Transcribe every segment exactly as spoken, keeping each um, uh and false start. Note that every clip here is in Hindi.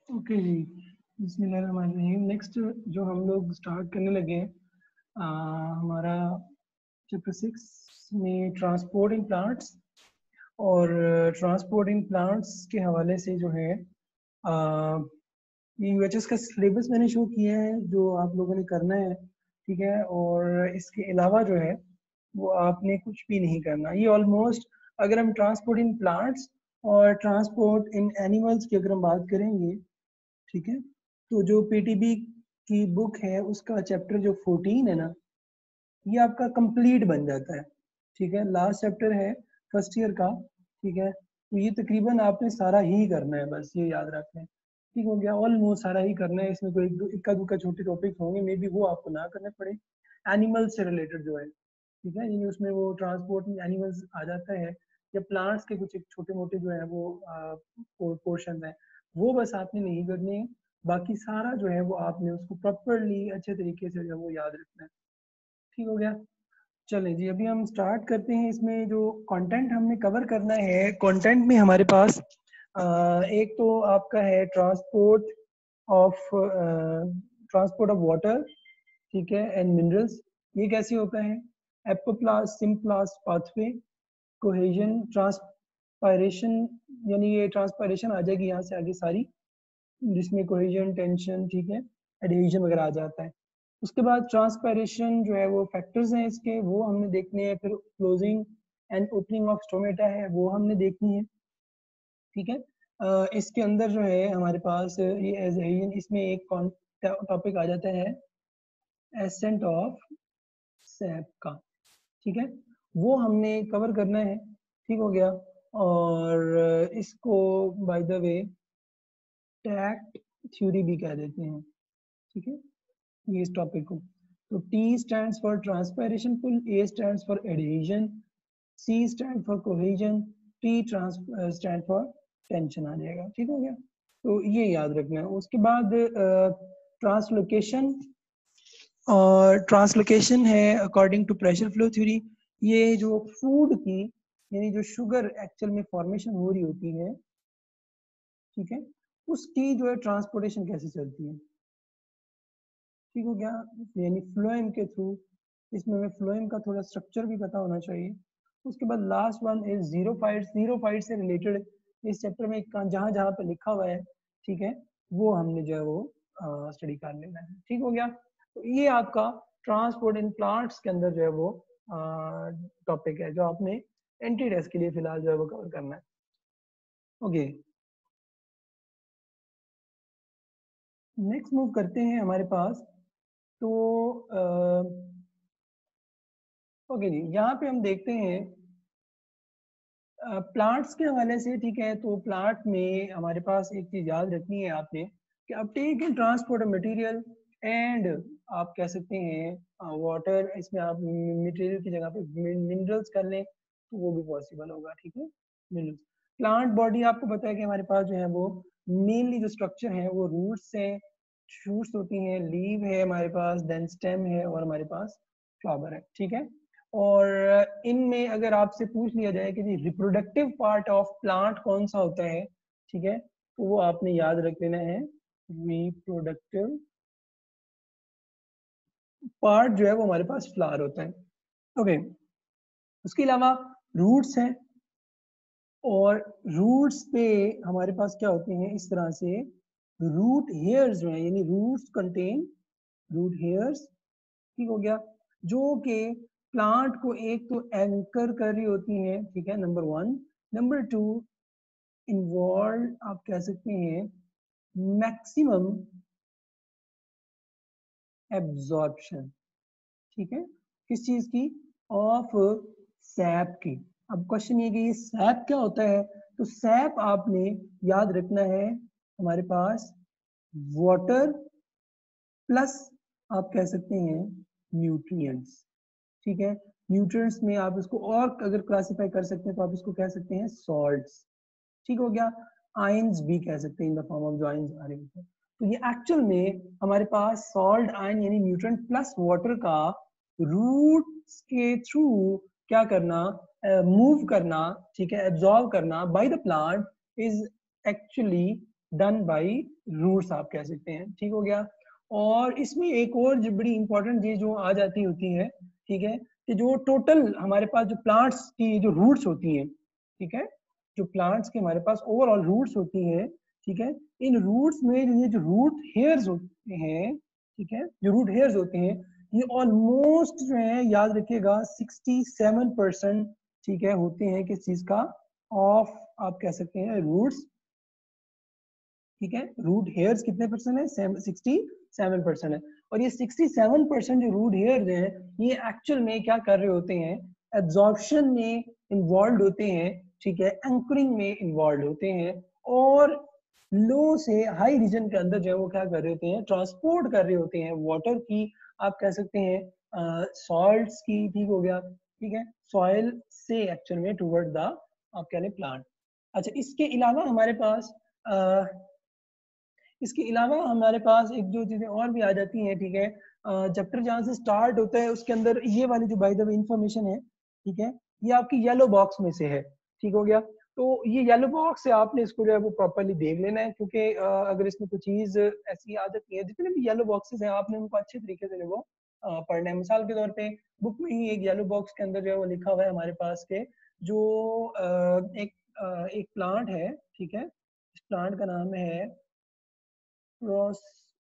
ओके जी, बिस्मिल्लाहिर्रहमानिर्रहीम। नेक्स्ट जो हम लोग स्टार्ट करने लगे हैं आ, हमारा चैप्टर सिक्स में ट्रांसपोर्ट इन प्लांट्स। और ट्रांसपोर्ट इन प्लांट्स के हवाले से जो है आ, ये यूएचएस का सिलेबस मैंने शो किया है जो आप लोगों ने करना है, ठीक है। और इसके अलावा जो है वो आपने कुछ भी नहीं करना। ये ऑलमोस्ट अगर हम ट्रांसपोर्ट इन प्लांट्स और ट्रांसपोर्ट इन एनिमल्स की अगर हम बात करेंगे, ठीक है, तो जो पीटीबी की बुक है उसका चैप्टर जो फोर्टीन है ना, ये आपका कंप्लीट बन जाता है, ठीक है। लास्ट चैप्टर है फर्स्ट ईयर का, ठीक है। तो ये तकरीबन आपने सारा ही करना है, बस ये याद रखें, ठीक हो गया। ऑलमोस्ट सारा ही करना है, इसमें कोई एक दो इक्का दुक्का छोटे टॉपिक्स होंगे, मे बी वो आपको ना करने पड़े। एनिमल से रिलेटेड जो है, ठीक है, यानी उसमें वो ट्रांसपोर्ट एनिमल्स आ जाता है, या प्लांट्स के कुछ छोटे मोटे जो है वो पोर्शन है, वो बस आपने नहीं करने हैं। बाकी सारा जो है वो आपने उसको प्रॉपरली अच्छे तरीके से जो है वो याद रखना है, ठीक हो गया। चलें जी, अभी हम स्टार्ट करते हैं। इसमें जो कंटेंट हमने कवर करना है, कंटेंट में हमारे पास अ, एक तो आपका है transport of transport of water, ठीक है, एंड मिनरल्स। ये कैसे होता है? Apoplast symplast pathway, cohesion, transpiration, यानी ये ट्रांसपायरेशन आ जाएगी यहाँ से आगे सारी, जिसमें कोहेजन, टेंशन, ठीक है, एडहेजन वगैरह आ जाता है। उसके बाद ट्रांसपायरेशन जो है वो फैक्टर्स हैं इसके, वो हमने देखने हैं। फिर closing and opening of stomata है, वो हमने देखनी है, ठीक है। अ, इसके अंदर जो है हमारे पास ये एडहेजन, इसमें एक टॉपिक आ जाता है एसेंट ऑफ सैप का, ठीक है, वो हमने कवर करना है, ठीक हो गया। और इसको by the way tact theory भी कह देते हैं, ठीक है, ये इस टॉपिक को। तो T stands for transpiration pull, A stands for adhesion, C stand for cohesion, T trans stand for tension आ जाएगा, ठीक हो गया। तो ये याद रखना है। उसके बाद ट्रांसलोकेशन, और ट्रांसलोकेशन है according to pressure flow theory. ये जो फूड की, यानी जो शुगर एक्चुअल में फॉर्मेशन हो रही होती है, ठीक है, उसकी जो है ट्रांसपोर्टेशन कैसे चलती है, ठीक हो गया, यानी फ्लोएम के थ्रू। इसमें हमें फ्लोएम का थोड़ा स्ट्रक्चर भी पता होना चाहिए। उसके बाद last one is xerophyte. Xerophyte से रिलेटेड इस चैप्टर में जहां जहां पे लिखा हुआ है, ठीक है, वो हमने जो है वो स्टडी कर लेना है, ठीक हो गया। तो ये आपका ट्रांसपोर्ट इन प्लांट्स के अंदर जो है वो टॉपिक है जो आपने एंटी टेस्ट के लिए फिलहाल जो है वो कवर करना है। ओके, नेक्स्ट मूव करते हैं हमारे पास। तो ओके जी, यहाँ पे हम देखते हैं प्लांट्स के हवाले से, ठीक है। तो प्लांट में हमारे पास एक चीज याद रखनी है आपने कि uptake and transport of material and आप कह सकते हैं वाटर, इसमें आप मटेरियल की जगह पे मिनरल्स कर लें तो वो भी पॉसिबल होगा, ठीक है। मिनरल्स, प्लांट बॉडी आपको पता है कि हमारे पास जो है वो मेनली जो स्ट्रक्चर है वो रूट्स है, शूट्स होती हैं, लीव है हमारे पास, देन स्टेम है, और हमारे पास फ्लावर है, ठीक है। और इनमें अगर आपसे पूछ लिया जाए कि जी रिप्रोडक्टिव पार्ट ऑफ प्लांट कौन सा होता है, ठीक है, तो वो आपने याद रख लेना है, रिप्रोडक्टिव पार्ट जो है वो हमारे पास फ्लावर होता है, ओके। उसके अलावा रूट्स हैं, और रूट्स पे हमारे पास क्या होते हैं इस तरह से, रूट हेयर्स जो है, यानी रूट्स कंटेन रूट हेयर्स, ठीक हो गया, जो कि प्लांट को एक तो एंकर कर रही होती है, ठीक है, number one. Number two, involve आप कह सकते हैं मैक्सिमम एब्जॉर्प्शन, ठीक है, किस चीज की, ऑफ सैप की। अब क्वेश्चन ये कि ये सैप क्या होता है, तो सैप आपने याद रखना है हमारे पास वाटर प्लस आप कह सकते हैं न्यूट्रिएंट्स, ठीक है। न्यूट्रिएंट्स में आप इसको और अगर क्लासिफाई कर सकते हैं तो आप इसको कह सकते हैं सॉल्ट्स, ठीक हो गया। आयंस भी कह सकते हैं इन द फॉर्म ऑफ जो आयंस आ रहे होते हैं। तो ये एक्चुअल में हमारे पास सॉल्ट आयन यानी न्यूट्रिएंट प्लस वाटर का रूट्स के थ्रू क्या करना, मूव uh, करना, ठीक है, एब्जॉर्ब करना by the plant is actually done by roots आप कह सकते हैं, ठीक हो गया। और इसमें एक और जो बड़ी इंपॉर्टेंट चीज जो आ जाती होती है, ठीक है, कि जो टोटल हमारे पास जो प्लांट्स की जो रूट्स होती हैं, ठीक है, जो प्लांट्स के हमारे पास ओवरऑल रूट्स होती हैं, ठीक है, इन रूट्स में ये जो रूट हेयर्स होते हैं, ठीक है, जो रूट हेयर्स होते हैं ये ऑलमोस्ट जो है याद रखिएगा सिक्सटी सेवन परसेंट, ठीक है, होते हैं किस चीज का, ऑफ आप कह सकते हैं रूट्स, ठीक है, रूट हेयर्स कितने परसेंट है, सिक्सटी सेवन परसेंट है। और ये सिक्सटी सेवन परसेंट जो रूट हेयर्स हैं ये एक्चुअल में क्या कर रहे होते हैं, एब्जॉर्प्शन में इन्वॉल्व होते हैं, ठीक है, एंकरिंग में इन्वॉल्व होते हैं, और लो से हाई रीजन के अंदर जो है वो क्या कर रहे होते हैं, ट्रांसपोर्ट कर रहे होते हैं वाटर की, आप कह सकते हैं सॉल्ट्स की, ठीक हो गया, ठीक है, सॉइल से एक्चुअल में टुवर्ड द आप कह लें प्लांट। अच्छा, इसके अलावा हमारे पास uh, इसके अलावा हमारे पास एक जो चीजें और भी आ जाती हैं, ठीक है, चैप्टर जहाँ से स्टार्ट होता है उसके अंदर ये वाली जो बाय द वे इंफॉर्मेशन है, ठीक है, ये आपकी येलो बॉक्स में से है, ठीक हो गया। तो ये येलो बॉक्स से आपने इसको जो है वो प्रॉपर्ली देख लेना है, क्योंकि अगर इसमें कुछ चीज ऐसी आ जाती है, जितने भी येलो बॉक्सेस हैं आपने उनको अच्छे तरीके से जो वो पढ़ना है। मिसाल के तौर पे बुक में ही एक येलो बॉक्स के अंदर जो है वो लिखा हुआ है हमारे पास के जो एक एक प्लांट है, ठीक है, इस प्लांट का नाम है रोस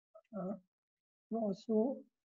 रोसो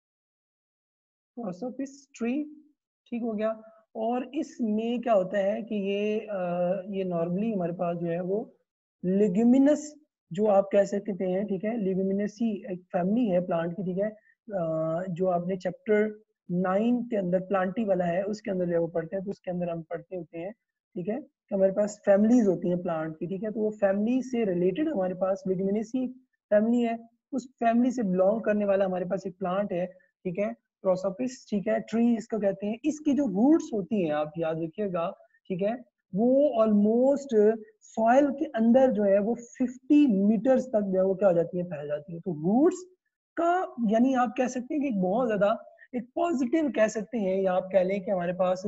रोसोपिस ट्री, ठीक हो गया। और इसमें क्या होता है कि ये आ, ये नॉर्मली हमारे पास जो है वो लेग्यूमिनस जो आप कह सकते हैं, ठीक है, लेग्यूमिनसी एक फैमिली है प्लांट की, ठीक है, आ, जो आपने चैप्टर नाइन के अंदर प्लांटी वाला है उसके अंदर जो है वो पढ़ते हैं, तो उसके अंदर हम पढ़ते होते हैं, ठीक है, कि हमारे पास फैमिलीज होती हैं प्लांट की, ठीक है, तो वो फैमिली से रिलेटेड हमारे पास लेग्यूमिनेसी फैमिली है, उस फैमिली से बिलोंग करने वाला हमारे पास एक प्लांट है, ठीक है, प्रोसोपिस, ठीक है, ट्री इसको कहते हैं। इसकी जो रूट्स होती हैं आप याद रखिएगा, ठीक है, वो ऑलमोस्ट सॉइल के अंदर जो है वो फिफ्टी मीटर्स तक जो है वो क्या हो जाती है, फैल जाती है। तो रूट्स का यानी आप कह सकते हैं कि बहुत ज्यादा एक पॉजिटिव कह सकते हैं, या आप कह लें कि हमारे पास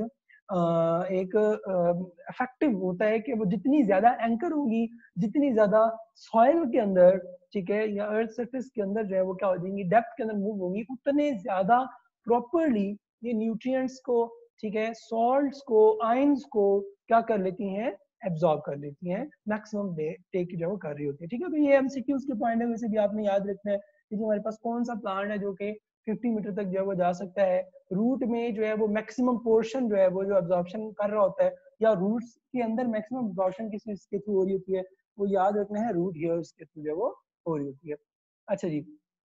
आ, एक इफेक्टिव होता है कि वो जितनी ज्यादा एंकर होगी, जितनी ज्यादा सॉइल के अंदर, ठीक है, या अर्थ सरफेस के अंदर जो है वो क्या हो जाएंगी, डेप्थ के अंदर मूव होगी, उतने ज्यादा प्रॉपरली ये न्यूट्रिएंट्स को, ठीक है, सॉल्ट्स को, आयंस को क्या कर लेती हैं, एब्जॉर्ब कर लेती हैं, मैक्सिमम टेक जो है वो कर रही होती है, ठीक है। तो ये एमसीक्यूज के पॉइंट ऑफ व्यू से भी आपने याद रखना है कि जो हमारे पास कौन सा प्लांट है जो कि फिफ्टी मीटर तक जो है वो जा सकता है, रूट में जो है वो मैक्सिमम पोर्शन जो है वो जो एब्जॉर्प्शन कर रहा होता है, या रूट्स के अंदर मैक्सिमम एब्जॉर्प्शन किस चीज के थ्रू हो रही होती है, वो याद रखना है, रूट हेयर्स के थ्रू जो है वो हो रही होती है। अच्छा जी,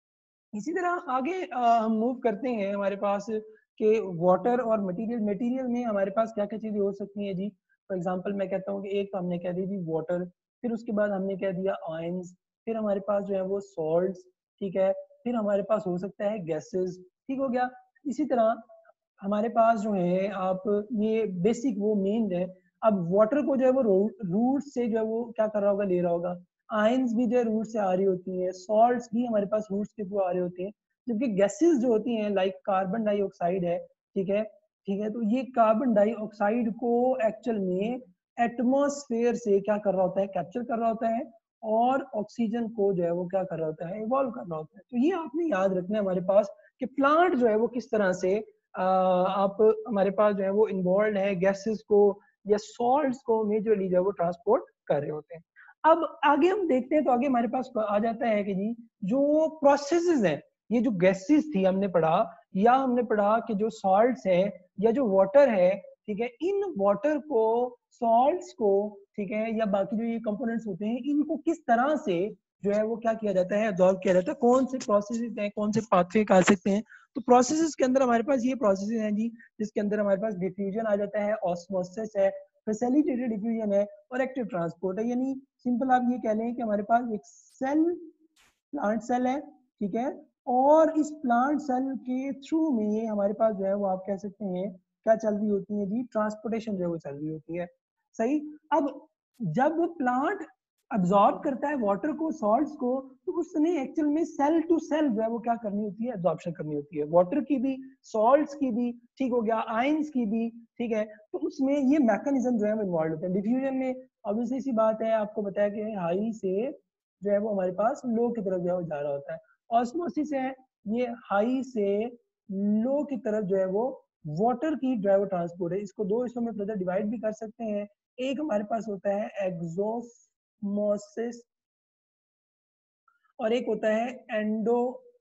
इसी तरह आगे हम मूव करते हैं हमारे पास के वाटर और मटेरियल। मटेरियल में हमारे पास क्या क्या चीजें हो सकती हैं जी। फॉर एग्जांपल मैं कहता हूँ कि एक तो हमने कह दी थी वाटर, फिर उसके बाद हमने कह दिया आयंस, फिर हमारे पास जो है वो सॉल्ट्स, ठीक है, फिर हमारे पास हो सकता है गैसेस, ठीक हो गया। इसी तरह हमारे पास जो है आप ये बेसिक वो मेन है। अब वाटर को जो है वो रूट से जो है वो क्या कर रहा होगा, ले रहा होगा, आयंस भी जो है रूट से आ रही होती हैं, सॉल्ट्स भी हमारे पास रूट्स के थ्रू आ रहे होते हैं, जबकि गैसेस जो होती हैं लाइक कार्बन डाइऑक्साइड है, ठीक है, ठीक है, तो ये कार्बन डाइऑक्साइड को एक्चुअल में एटमॉस्फेयर से क्या कर रहा होता है, कैप्चर कर रहा होता है, और ऑक्सीजन को जो है वो क्या कर रहा होता है, इवॉल्व कर रहा होता है। तो ये आपने याद रखना है हमारे पास कि प्लांट जो है वो किस तरह से आ, आप हमारे पास जो है वो इन्वॉल्व है गैसेस को या सॉल्ट्स को मेजरली जो है वो ट्रांसपोर्ट कर रहे होते हैं। अब आगे हम देखते हैं तो आगे हमारे पास आ जाता है कि जी जो प्रोसेसेस हैं, ये जो गैसेस थी हमने पढ़ा, या हमने पढ़ा कि जो सॉल्ट्स है या जो वाटर है, ठीक है, इन वाटर को, सॉल्ट्स को, ठीक है, या बाकी जो ये कंपोनेंट्स होते हैं, इनको किस तरह से जो है वो क्या किया जाता है, एब्जॉर्ब किया जाता है, कौन से प्रोसेसेस हैं, कौन से पाथवे कह सकते हैं। तो प्रोसेसेस के अंदर हमारे पास ये प्रोसेसेस हैं जी, जिसके अंदर हमारे पास डिफ्यूजन आ जाता है, ऑस्मोसिस है, फैसिलिटेटेड डिफ्यूजन है, और एक्टिव ट्रांसपोर्ट है। यानी सिंपल आप ये कह लें कि हमारे पास एक सेल, प्लांट सेल है, ठीक है, और इस प्लांट सेल के थ्रू में हमारे पास जो है वो आप कह सकते हैं क्या चल रही होती है जी, ट्रांसपोर्टेशन जो है वो चल रही होती है, सही। अब जब प्लांट अब्सॉर्ब करता है वाटर को, सॉल्ट्स को, तो उसने एक्चुअल में सेल टू सेल जो है वो क्या करनी होती है, एब्जॉर्प्शन करनी होती है, वाटर की भी, सॉल्ट्स की भी, ठीक हो गया, आयंस की भी, ठीक है। तो उसमें ये मैकेनिज्म जो है वो इन्वॉल्व होते हैं। डिफ्यूजन में ऑब्वियसली सी बात है, आपको बताया कि हाई से जो है वो हमारे पास लो की तरफ जो है वो जा रहा होता है। ऑस्मोसिस है ये हाई से लो की तरफ जो है वो वाटर की जो है वो ट्रांसपोर्ट है। इसको दो हिस्सों में फर्दर डिवाइड भी कर सकते हैं। एक हमारे पास होता है एक्सोस्मोसिस और एक होता है एंडो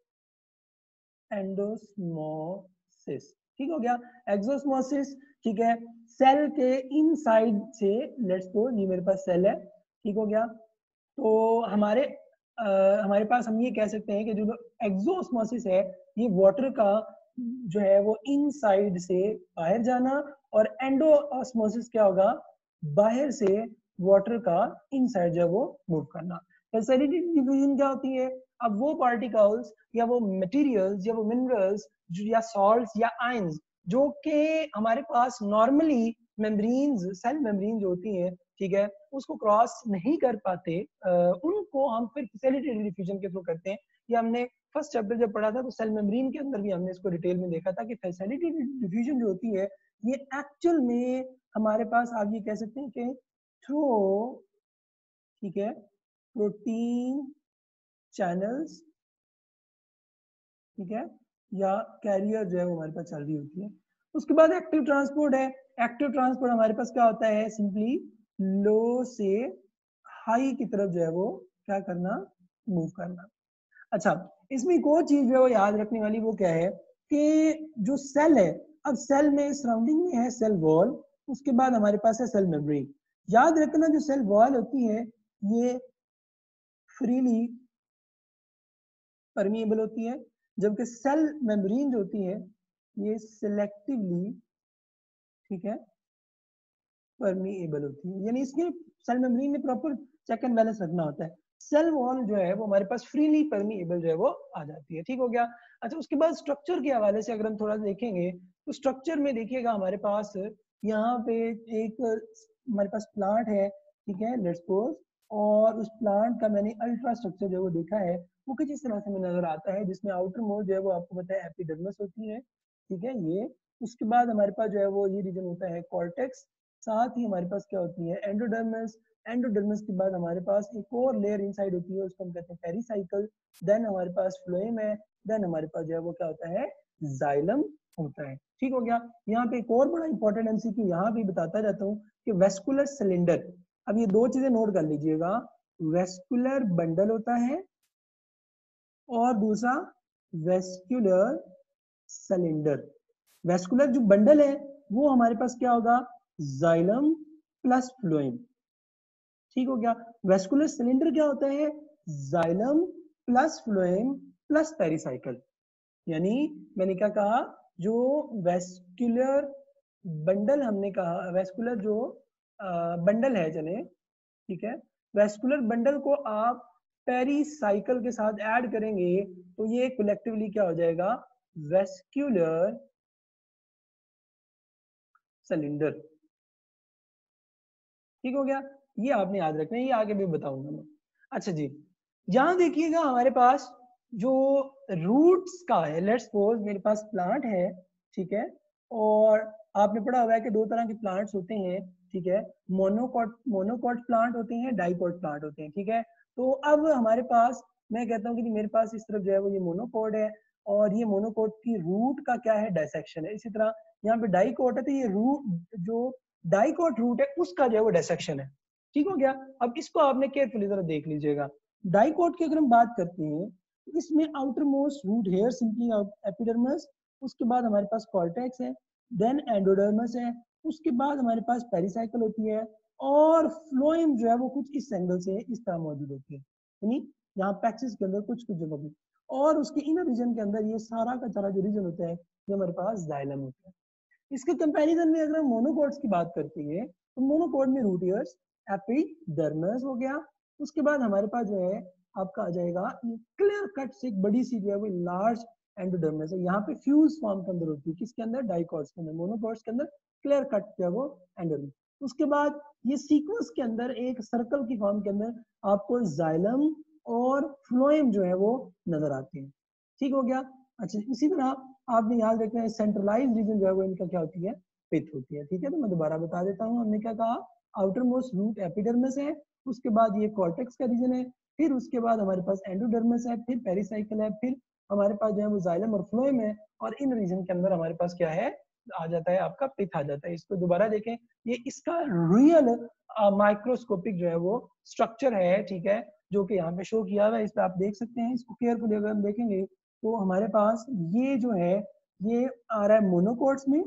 एंडोस्मोसिस। ठीक हो गया। एक्सोस्मोसिस ठीक है, सेल के इनसाइड से, लेट्स सपोज ये मेरे पास सेल है, ठीक हो गया, तो हमारे आ, हमारे पास हम ये कह सकते हैं कि जो एक्सोस्मोसिस है ये वाटर का जो है वो इनसाइड से बाहर जाना, और एंडोस्मोसिस क्या होगा, बाहर से वाटर का इनसाइड जो है वो मूव करना। फैसिलिटी डिवीजन क्या होती है, अब वो पार्टिकल्स या वो मटेरियल्स या वो मिनरल्स या सॉल्ट्स या आयंस जो कि हमारे पास नॉर्मली मेम्ब्रेन्स, सेल मेम्ब्रेन होती हैं, ठीक है, उसको क्रॉस नहीं कर पाते, आ, उनको हम फिर फैसिलिटेटेड डिफ्यूजन के थ्रू करते हैं। ये हमने फर्स्ट चैप्टर जब पढ़ा था तो सेल मेम्ब्रेन के अंदर भी हमने इसको डिटेल में देखा था कि फैसिलिटेटेड डिफ्यूजन जो होती है ये एक्चुअल में हमारे पास आप ये कह सकते हैं कि थ्रू, ठीक है, प्रोटीन चैनल्स, ठीक है, या कैरियर जो है वो हमारे पास चल रही होती है। उसके बाद एक्टिव ट्रांसपोर्ट है। एक्टिव ट्रांसपोर्ट हमारे पास क्या होता है, सिंपली लो से हाई की तरफ जो है वो क्या करना, मूव करना। अच्छा, इसमें एक और चीज जो है वो याद रखने वाली वो क्या है कि जो सेल है, अब सेल में सराउंडिंग में है सेल वॉल, उसके बाद हमारे पास है सेल मेम्ब्रेन। याद रखना जो सेल वॉल होती है ये फ्रीली परमिएबल होती है, जबकि सेल मेम्ब्रेन जो होती है ये सिलेक्टिवली, ठीक है, परमिएबल होती है। यानी इसके सेल मेम्ब्रेन में प्रॉपर चेक एंड बैलेंस रखना होता है। सेल वॉल जो है वो हमारे पास फ्रीली परमिएबल जो है वो आ जाती है। ठीक हो गया। अच्छा, उसके बाद स्ट्रक्चर के हवाले से अगर हम थोड़ा देखेंगे तो स्ट्रक्चर में देखिएगा हमारे पास यहाँ पे एक हमारे पास प्लांट है, ठीक है, लेट्स सपोज, और उस प्लांट का मैंने अल्ट्रा स्ट्रक्चर जो है वो देखा है, वो कुछ इस तरह से हमें नजर आता है, जिसमें आउटर मोस्ट जो है वो आपको पता है एपिडर्मिस होती है, ठीक है, ये। उसके बाद हमारे पास जो है वो ये रीजन होता है कॉर्टेक्स, साथ ही हमारे पास क्या होती है एंडोडर्मिस। एंडोडर्मिस के बाद हमारे पास एक और लेयर इनसाइड होती है, उसको हम कहते हैं पेरिसाइकल। देन हमारे पास फ्लोएम है। देन हमारे पास जो है वो क्या होता है, जाइलम होता है। ठीक हो गया। यहाँ पे एक और बड़ा इंपॉर्टेंट एमसीक्यू यहाँ भी बताता रहता हूँ कि वेस्कुलर सिलेंडर, अब ये दो चीजें नोट कर लीजिएगा, वेस्कुलर बंडल होता है और दूसरा वेस्कुलर सिलेंडर। वेस्कुलर जो बंडल है वो हमारे पास क्या होगा, जाइलम प्लस फ्लोएम। ठीक हो गया। वेस्कुलर सिलेंडर क्या होता है, xylem plus phloem plus pericycle. यानी मैंने क्या कहा, जो वेस्कुलर बंडल हमने कहा, वेस्कुलर जो बंडल है, चले ठीक है, वेस्कुलर बंडल को आप पेरिसाइकल के साथ ऐड करेंगे तो ये कलेक्टिवली क्या हो जाएगा, वेस्कुलर सिलेंडर। ठीक हो गया। ये आपने याद रखना है, ये आगे भी बताऊंगा मैं। अच्छा जी, यहां देखिएगा हमारे पास जो रूट्स का है, लेट्स सपोज मेरे पास प्लांट है, ठीक है, और आपने पढ़ा हुआ है कि दो तरह के प्लांट्स होते हैं, ठीक है, मोनोकॉट मोनोकॉट प्लांट होते हैं, डाइकॉट प्लांट होते हैं, ठीक है। तो अब हमारे पास, मैं कहता हूँ कि मेरे पास इस तरफ जो है वो ये मोनोकॉट है, और ये मोनोकॉट की रूट का क्या है, डायसेक्शन है। इसी तरह यहाँ पे डाइकॉट है, तो ये रूट जो डाइकॉट रूट है उसका जो है वो डायसेक्शन है। ठीक हो गया। अब इसको आपने केयरफुली जरा देख लीजिएगा। डाइकॉट की अगर हम बात करते हैं तो इसमें outermost root hair simply epidermis, उसके बाद हमारे पास कॉर्टेक्स है, देन एंडोडर्मिस है, उसके बाद हमारे पास पेरिसाइकल होती है, और फ्लोएम जो है वो कुछ इस एंगल से इस तरह मौजूद होती है, यानी यहाँ पैक्सिस के अंदर कुछ कुछ जगह पे, और उसके इनर रीजन के अंदर ये सारा का सारा जो रीजन होता है ये हमारे पास जाइलम होता है। इसके कंपैरिजन में अगर हम मोनोकॉट्स की बात करते हैं तो मोनोकॉट में रूट ईयर्स, एपिडर्मिस हो गया, उसके बाद हमारे पास जो है आपका आ जाएगा क्लियर कट से एक बड़ी सी जो है वो लार्ज एंडोडर्मिस है। यहाँ पे फ्यूज फॉर्म के अंदर होती है, किसके अंदर, डाइकॉट्स के अंदर। मोनोकॉट्स के अंदर क्लियर कट जो है वो एंडोडर्मिस। उसके बाद ये सीक्वेंस के अंदर एक सर्कल की फॉर्म के अंदर आपको जाइलम और फ्लोएम जो है वो नजर आते हैं। ठीक हो गया। अच्छा, इसी तरह आपने याद रखना है सेंट्रलाइज रीजन जो है वो इनका क्या होती है, पिथ होती है। ठीक है, तो मैं दोबारा बता देता हूँ, हमने क्या कहा, आउटर मोस्ट रूट एपिडर्मिस है, उसके बाद ये कॉर्टेक्स का रीजन है, फिर उसके बाद हमारे पास एंडोडर्मिस है, फिर पेरिसाइकिल है, फिर हमारे पास जो है वो जाइलम और फ्लोएम है, और इन रीजन के अंदर हमारे पास क्या है आ जाता है आपका पिथ आ जाता है। इसको दोबारा देखें, ये इसका रियल माइक्रोस्कोपिक जो है वो स्ट्रक्चर है, ठीक है, जो कि यहाँ पे शो किया हुआ है, इस पे आप देख सकते हैं। इसको केयरफुली अगर हम देखेंगे तो हमारे पास ये जो है ये आ रहा है मोनोकॉट्स में,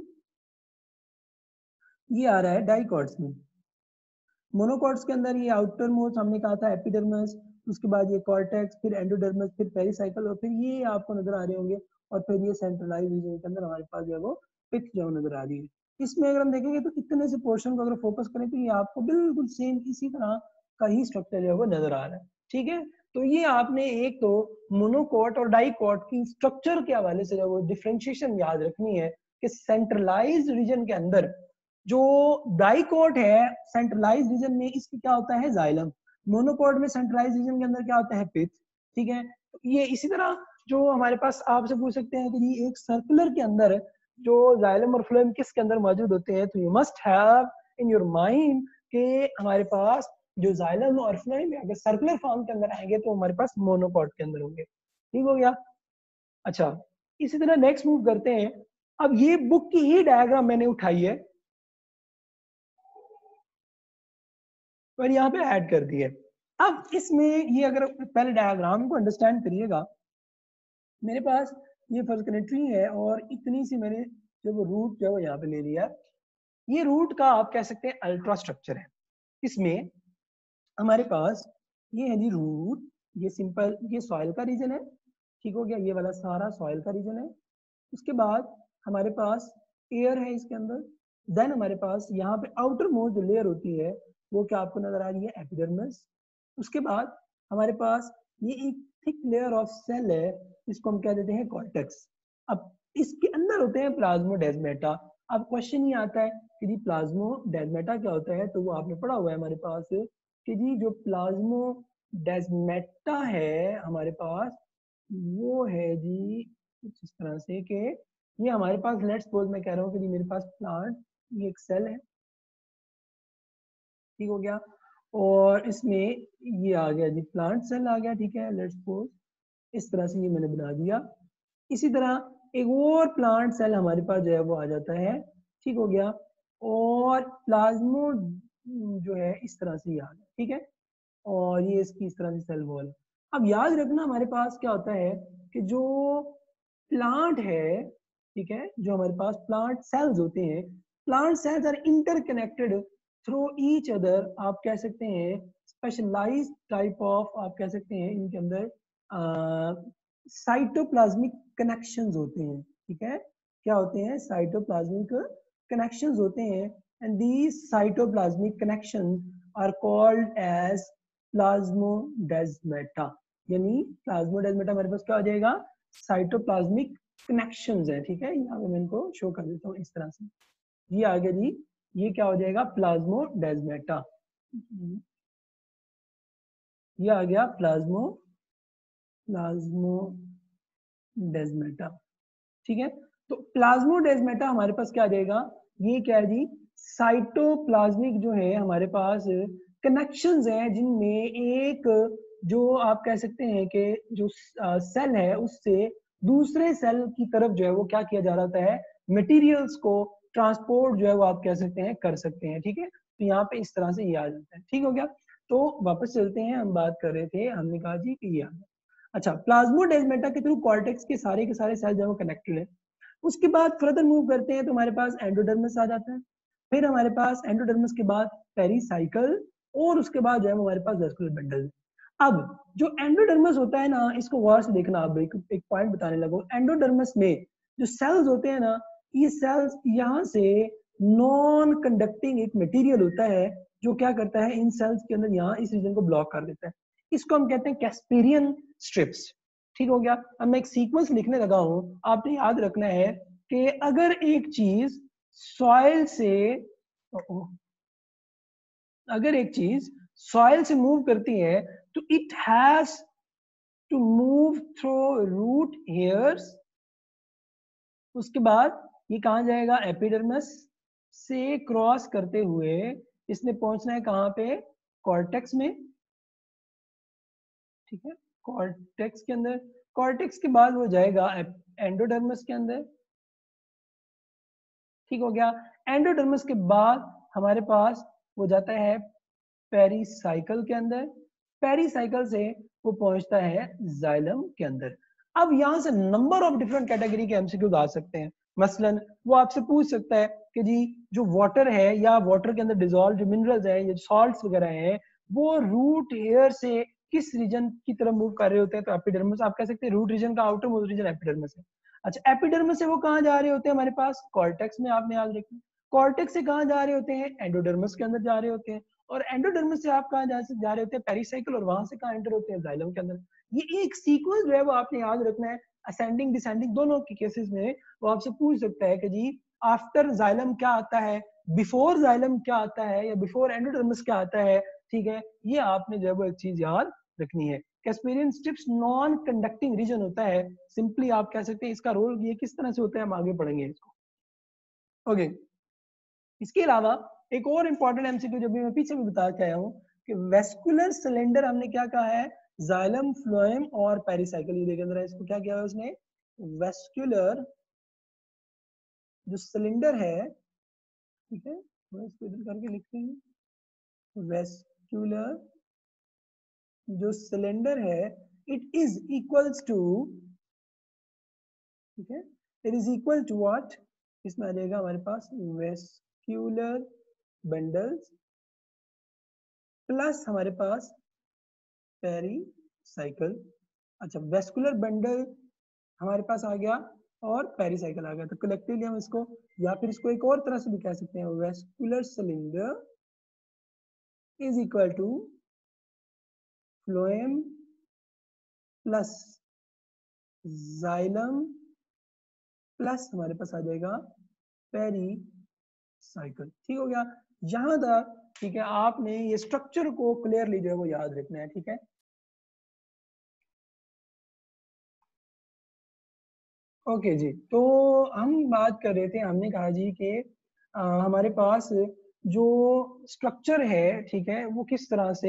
ये आ रहा है डाइकॉट्स में। मोनोकॉट्स के अंदर ये आउटर मोस्ट हमने कहा था एपिडर्मिस, उसके बाद ये कॉर्टेक्स, फिर एंडोडर्मिस, फिर पेरिसाइकल, और फिर ये आपको नजर आ रहे होंगे, और फिर ये सेंट्रलाइज रीजन के अंदर हमारे पास जो है वो पिथ जो नजर आ रही है। इसमें अगर हम देखेंगे तो इतने से पोर्शन को अगर फोकस करें तो ये आपको बिल्कुल सेम इसी तरह का ही स्ट्रक्चर जो है वो नजर आ रहा है, ठीक है। तो ये आपने एक तो मोनोकॉट और डाइकॉट की स्ट्रक्चर के हवाले से जो वो डिफरेंशिएशन याद रखनी है कि सेंट्रलाइज्ड रीजन के अंदर जो डाइकॉट है सेंट्रलाइज रीजन में इसकी क्या होता है जाइलम, मोनोकॉट में सेंट्रलाइज रीजन के अंदर क्या होता है पिथ, ठीक है। तो ये इसी तरह जो हमारे पास आपसे पूछ सकते हैं कि जी एक सर्कुलर के अंदर जो जाइलम और फ्लोएम किसके अंदर मौजूद होते हैं, तो you must have in your mind कि हमारे पास जो जाइलम और फ्लोएम अगर सर्कुलर फॉर्म के अंदर आएंगे तो हमारे पास मोनोकॉट के अंदर होंगे, ठीक हो गया। अच्छा, इसी तरह नेक्स्ट मूव करते हैं। अब ये बुक की ही डायग्राम मैंने उठाई है और यहाँ पे ऐड कर दी है। अब इसमें ये अगर पहले डायग्राम को अंडरस्टैंड करिएगा, मेरे पास ये फर्स्ट करें ट्री है और इतनी सी मैंने जो वो रूट जो है वो यहाँ पे ले लिया। ये रूट का आप कह सकते हैं अल्ट्रा स्ट्रक्चर है। इसमें हमारे पास ये है जी रूट, ये सिंपल ये सॉइल का रीजन है, ठीक हो गया, ये वाला सारा सॉइल का रीजन है। उसके बाद हमारे पास एयर है इसके अंदर, देन हमारे पास यहाँ पे आउटर मोस्ट जो लेयर होती है वो क्या आपको नजर आ रही है एपिडर्मिस। उसके बाद हमारे पास ये एक थिक लेयर ऑफ सेल है, इसको हम कह देते हैं कॉर्टेक्स। अब इसके अंदर होते हैं प्लाज्मोडेस्माटा। अब क्वेश्चन ये आता है कि जी प्लाज्मोडेस्माटा क्या होता है, तो वो आपने पढ़ा हुआ है हमारे पास कि जी जो प्लाज्मोडेस्माटा है हमारे पास वो है जी कुछ इस तरह से कि ये हमारे पास लेट्स सपोज मैं कह रहा हूँ कि जी मेरे पास प्लांट ये एक सेल है, ठीक हो गया, और इसमें ये आ गया जी प्लांट सेल आ गया, ठीक है, लेट्स सपोज इस तरह से ये मैंने बना दिया। इसी तरह एक और प्लांट सेल हमारे पास जो है वो आ जाता है, ठीक हो गया, और प्लाज्मो जो है इस तरह से ये आ गया, ठीक है, और ये इसकी इस तरह से सेल वॉल। अब याद रखना हमारे पास क्या होता है कि जो प्लांट है, ठीक है, जो हमारे पास प्लांट सेल्स होते हैं, plant cells are interconnected through each other, आप कह सकते हैं स्पेशलाइज्ड टाइप ऑफ, आप कह सकते हैं इनके अंदर साइटोप्लाज्मिक कनेक्शंस होते हैं, ठीक है, क्या होते हैं साइटोप्लाज्मिक कनेक्शंस होते हैं, and these cytoplasmic connections are called as plasmodesmata. यानी प्लाज्मोडेस्माटा हमारे पास क्या हो जाएगा साइटोप्लाज्मिक कनेक्शंस है, ठीक है, यहाँ पे मैं इनको शो कर देता हूँ इस तरह से। ये आ गया जी, ये क्या हो जाएगा प्लाज्मोडेस्माटा, ये आ गया प्लाज्मो प्लाज्मोडेस्माटा, ठीक है। तो प्लाज्मोडेस्माटा हमारे पास क्या आ जाएगा, ये क्या है जी साइटोप्लाज्मिक जो है हमारे पास कनेक्शंस हैं जिनमें एक जो आप कह सकते हैं कि जो सेल है उससे दूसरे सेल की तरफ जो है वो क्या किया जा रहा है मटेरियल्स को ट्रांसपोर्ट जो है वो आप कह सकते हैं कर सकते हैं, ठीक है। तो यहाँ पे इस तरह से ये आ जाता है, ठीक हो गया। तो वापस चलते हैं, हम बात कर रहे थे, हमने कहा जी कि ये आ गया। अच्छा, प्लाज्मोडेस्माटा के थ्रू कॉर्टेक्स के सारे के सारे सेल जो है वो कनेक्टेड है। उसके बाद फर्दर मूव करते हैं तो हमारे पास एंडोडर्मिस आ जाता है, फिर हमारे पास एंडोडर्मिस के बाद पेरिसाइकल, और उसके बाद जो है हमारे पास वेस्कुलर बंडल। अब जो एंडोडर्मिस होता है ना, इसको गौर से देखना, आप एक, एक पॉइंट बताने लगो। एंडोडर्मिस में जो सेल्स होते हैं ना, ये सेल्स यहाँ से नॉन कंडक्टिंग एक मटेरियल होता है जो क्या करता है इन सेल्स के अंदर यहाँ इस रीजन को ब्लॉक कर देता है, इसको हम कहते हैं कैस्पेरियन स्ट्रिप्स, ठीक हो गया। अब मैं एक सीक्वेंस लिखने लगा हूं, आपने याद रखना है कि अगर एक चीज सॉइल से अगर एक चीज सॉइल से मूव करती है तो it has to move through root hairs, उसके बाद ये कहाँ जाएगा एपिडर्मिस से क्रॉस करते हुए इसने पहुंचना है कहाँ पे कॉर्टेक्स में, ठीक है, कॉर्टेक्स के अंदर, कॉर्टेक्स के बाद वो जाएगा एंडोडर्मिस के अंदर, ठीक हो गया। एंडोडर्मिस के बाद हमारे पास वो जाता है पेरिसाइकल के अंदर, पेरिसाइकल से वो पहुंचता है जाइलम के अंदर। अब यहाँ से नंबर ऑफ डिफरेंट कैटेगरी के एमसीक्यूज आ सकते हैं। मसलन वो आपसे पूछ सकता है कि जी जो वाटर है या वाटर के अंदर डिजोल्व जो मिनरल्स है या सॉल्ट्स वगैरह है वो रूट हेयर से किस रीजन की तरफ मूव कर रहे होते हैं, तो एपिडर्मिस आप कह सकते हैं रूट रीजन का आउटर मोस्ट रीजन एपिडर्मिस है। अच्छा, एपिडर्मिस से वो कहाँ जा रहे होते हैं हमारे पास कॉर्टेक्स में, आपने याद रखना। कॉर्टेक्स से कहाँ जा रहे होते हैं एंडोडर्मिस के अंदर जा रहे होते हैं, और एंडोडर्मिस से आप कहाँ जा, जा रहे होते हैं पेरिसाइकिल, और वहां से कहाँ एंटर होते हैं जाइलम के अंदर। ये एक सीक्वेंस जो है वो आपने याद रखना है, असेंडिंग डिसेंडिंग दोनों के केसेस में वो आपसे पूछ सकता है कि जी आफ्टर जाइलम क्या आता है, बिफोर जाइलम क्या आता है, या बिफोर एंडोडर्मिस क्या आता है। ठीक है, ये आपने जो है वो एक चीज याद रखनी है। Casparian strips non conducting region होता है, सिंपली आप कह सकते हैं इसका रोल ये किस तरह से होता है, हम आगे पढ़ेंगे इसको। Okay okay. इसके अलावा एक और इंपॉर्टेंट एमसीक्यू जो भी मैं पीछे भी बता के आया हूँ कि वेस्कुलर सिलेंडर हमने क्या कहा है, जाइलम, फ्लोएम और पेरिसाइकिल। ये देखें जरा इसको, क्या किया है उसने, वेस्कुलर जो सिलेंडर है, ठीक है, तो इसको इधर करके लिखते हैं, वेस्कुलर जो सिलेंडर है इट इज इक्वल्स टू, ठीक है, it is equal to what, इसमें आ जाएगा हमारे पास वेस्कुलर बंडल्स प्लस हमारे पास पेरिसाइकिल। अच्छा, वेस्कुलर बंडल हमारे पास आ गया और पेरिसाइकिल आ गया, तो कलेक्टिवली हम इसको, या फिर इसको एक और तरह से भी कह सकते हैं, vascular cylinder is equal to phloem plus xylem plus हमारे पास आ जाएगा पेरिसाइकिल। ठीक हो गया यहां तक, ठीक है, आपने ये स्ट्रक्चर को क्लियरली जो है वो याद रखना है। ठीक है, ओके okay जी, तो हम बात कर रहे थे, हमने कहा जी कि हमारे पास जो स्ट्रक्चर है, ठीक है, वो किस तरह से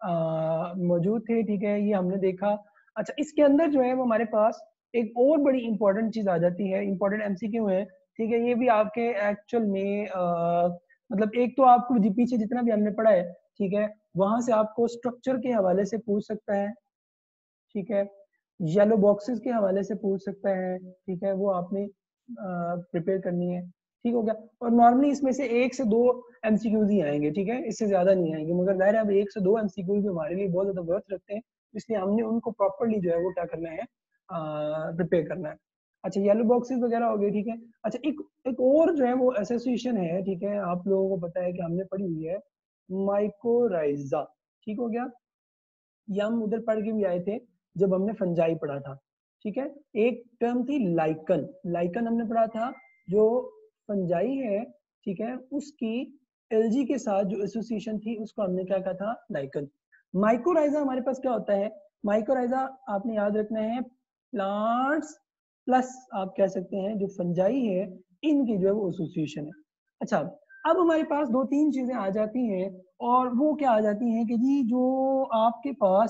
मौजूद थे। ठीक है, ये हमने देखा। अच्छा, इसके अंदर जो है वो हमारे पास एक और बड़ी इंपॉर्टेंट चीज आ जाती है, इंपॉर्टेंट एमसीक्यू है। ठीक है, ये भी आपके एक्चुअल में आ, मतलब एक तो आपको जी पीछे जितना भी हमने पढ़ा है, ठीक है, वहां से आपको स्ट्रक्चर के हवाले से पूछ सकता है। ठीक है, येलो बॉक्सेस के हवाले से पूछ सकता है। ठीक है, वो आपने प्रिपेयर करनी है। ठीक हो गया, और नॉर्मली इसमें से एक से दो एमसीक्यूज ही आएंगे। ठीक है, इससे ज्यादा नहीं आएंगे, मगर जाहिर है अब एक से दो एमसीक्यूज हमारे लिए बहुत ज्यादा वर्थ रखते हैं, इसलिए हमने उनको प्रॉपरली जो है वो क्या करना है, प्रिपेयर करना है। अच्छा, येलो बॉक्सेस वगैरह हो गए। ठीक है, अच्छा, एक एक और जो है वो एसोसिएशन है। ठीक है, आप लोगों को पता है कि हमने पढ़ी हुई है माइकोराइजा। ठीक हो गया, ये हम उधर पढ़ के भी आए थे जब हमने फंजाई पढ़ा था। ठीक है, एक टर्म थी लाइकन, लाइकन हमने पढ़ा था, जो फंजाई है, ठीक है, उसकी एलजी के साथ जो एसोसिएशन थी उसको हमने क्या कहा था, लाइकन। माइकोराइजा हमारे पास क्या होता है, माइकोराइजा आपने याद रखना है प्लांट्स प्लस आप कह सकते हैं जो फंजाई है, इनकी जो है वो एसोसिएशन है। अच्छा, अब हमारे पास दो तीन चीजें आ जाती हैं, और वो क्या आ जाती हैं कि जी जो आपके पास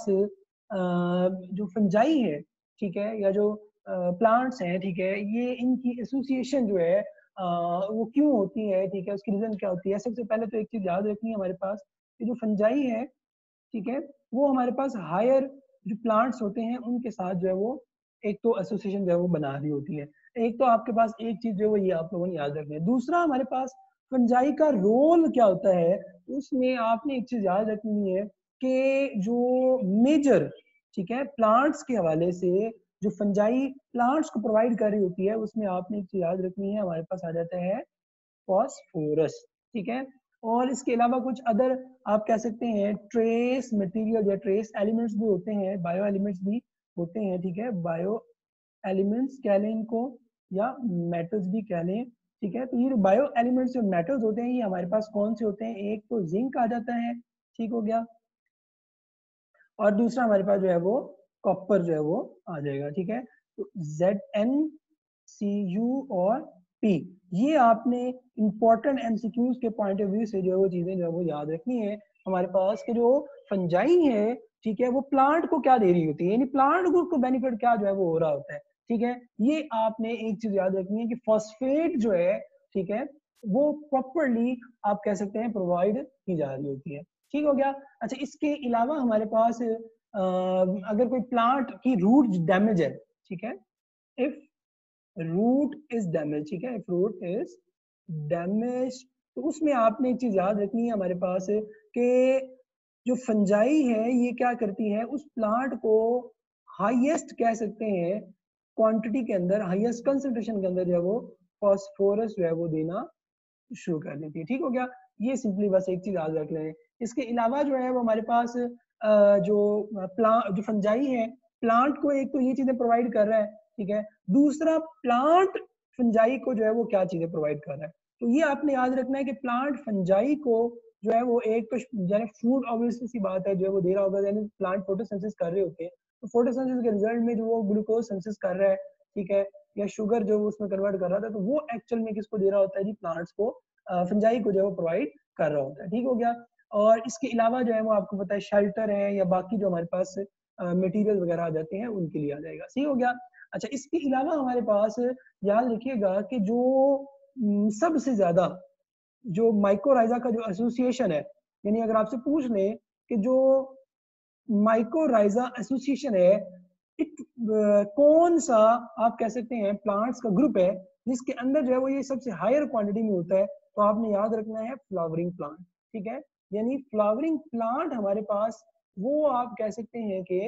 जो फंजाई है, ठीक है, या जो प्लांट्स हैं, ठीक है, ये इनकी एसोसिएशन जो है वो क्यों होती है, ठीक है, उसकी रीजन क्या होती है। सबसे पहले तो एक चीज याद रखनी है हमारे पास कि जो फंजाई है, ठीक है, वो हमारे पास हायर जो प्लांट्स होते हैं उनके साथ जो है वो एक तो एसोसिएशन जो है वो बना रही होती है। एक तो आपके पास एक चीज जो है वो ये आप लोगों ने याद रखनी है। दूसरा, हमारे पास फंजाई का रोल क्या होता है, उसमें आपने एक चीज याद रखनी है कि जो मेजर, ठीक है, प्लांट्स के हवाले से जो फंजाई प्लांट्स को प्रोवाइड कर रही होती है, उसमें आपने एक चीज याद रखनी है, हमारे पास आ जाता है फॉस्फोरस। ठीक है, और इसके अलावा कुछ अदर आप कह सकते हैं ट्रेस मटेरियल या ट्रेस एलिमेंट्स भी होते हैं, बायो एलिमेंट्स भी होते हैं। ठीक है, बायो एलिमेंट्स कह लें इनको, या मेटल्स भी कह लें। ठीक है, तो ये बायो एलिमेंट्स जो मेटल्स होते हैं ये हमारे पास कौन से होते हैं, एक तो जिंक आ जाता है, ठीक हो गया, और दूसरा हमारे पास जो है वो कॉपर जो है वो आ जाएगा। ठीक है, तो जेड एन सी यू और पी, ये आपने इंपॉर्टेंट एमसीक्यूज के पॉइंट ऑफ व्यू से जो है वो चीजें जो है वो याद रखनी है। हमारे पास के जो फंजाई है, ठीक है, वो प्लांट को क्या दे रही होती है, यानी प्लांट को बेनिफिट क्या जो है वो हो रहा होता है। ठीक है, ये आपने एक चीज याद रखनी है कि फॉस्फेट जो है, ठीक है, वो प्रॉपरली आप कह सकते हैं प्रोवाइड की जा रही होती है। ठीक हो गया। अच्छा, इसके अलावा हमारे पास आ, अगर कोई प्लांट की रूट डैमेज है, ठीक है, इफ रूट इज डैमेज, ठीक है, इफ रूट इज डैमेज, तो उसमें आपने एक चीज याद रखनी है हमारे पास कि जो फंजाई है ये क्या करती है, उस प्लांट को हाईएस्ट कह सकते हैं क्वांटिटी के अंदर, हाईएस्ट कंसंट्रेशन के अंदर जो है वो फास्फोरस जो है वो देना शुरू कर देती है। ठीक हो गया, ये सिंपली बस एक चीज याद रख लें। इसके अलावा जो है वो हमारे पास जो प्लांट जो फंजाई है, प्लांट को एक तो ये चीजें प्रोवाइड कर रहा है, ठीक है, दूसरा प्लांट फंजाई को जो है वो क्या चीजें प्रोवाइड कर रहा है। तो ये आपने याद रखना है कि प्लांट फंजाई को जो है वो एक तो यानी फूड ऑब्वियसली सी बात है जो है वो दे रहा होगा, यानी प्लांट फोटोसिंथेसिस कर रहे होते हैं, तो फोटोसिंथेसिस के रिजल्ट में जो वो ग्लूकोज सिंथेसिस कर रहा है, ठीक है, या शुगर जो उसमें कन्वर्ट कर रहा था, तो वो एक्चुअल में किसको दे रहा होता है जी, प्लांट्स को, फंजाई को जो है वो प्रोवाइड कर रहा होता है। ठीक हो गया। और इसके अलावा जो है वो आपको पता है शेल्टर है या बाकी जो हमारे पास मटेरियल वगैरह आ जाते हैं उनके लिए आ जाएगा। सही हो गया। अच्छा, इसके अलावा हमारे पास याद रखिएगा कि जो सबसे ज्यादा जो माइकोराइजा का जो एसोसिएशन है, यानी अगर आपसे पूछ लें कि जो माइकोराइजा एसोसिएशन है, इट कौन सा आप कह सकते हैं प्लांट्स का ग्रुप है जिसके अंदर जो है वो ये सबसे हायर क्वांटिटी में होता है, तो आपने याद रखना है फ्लावरिंग प्लांट। ठीक है, यानी फ्लावरिंग प्लांट हमारे पास वो आप कह सकते हैं कि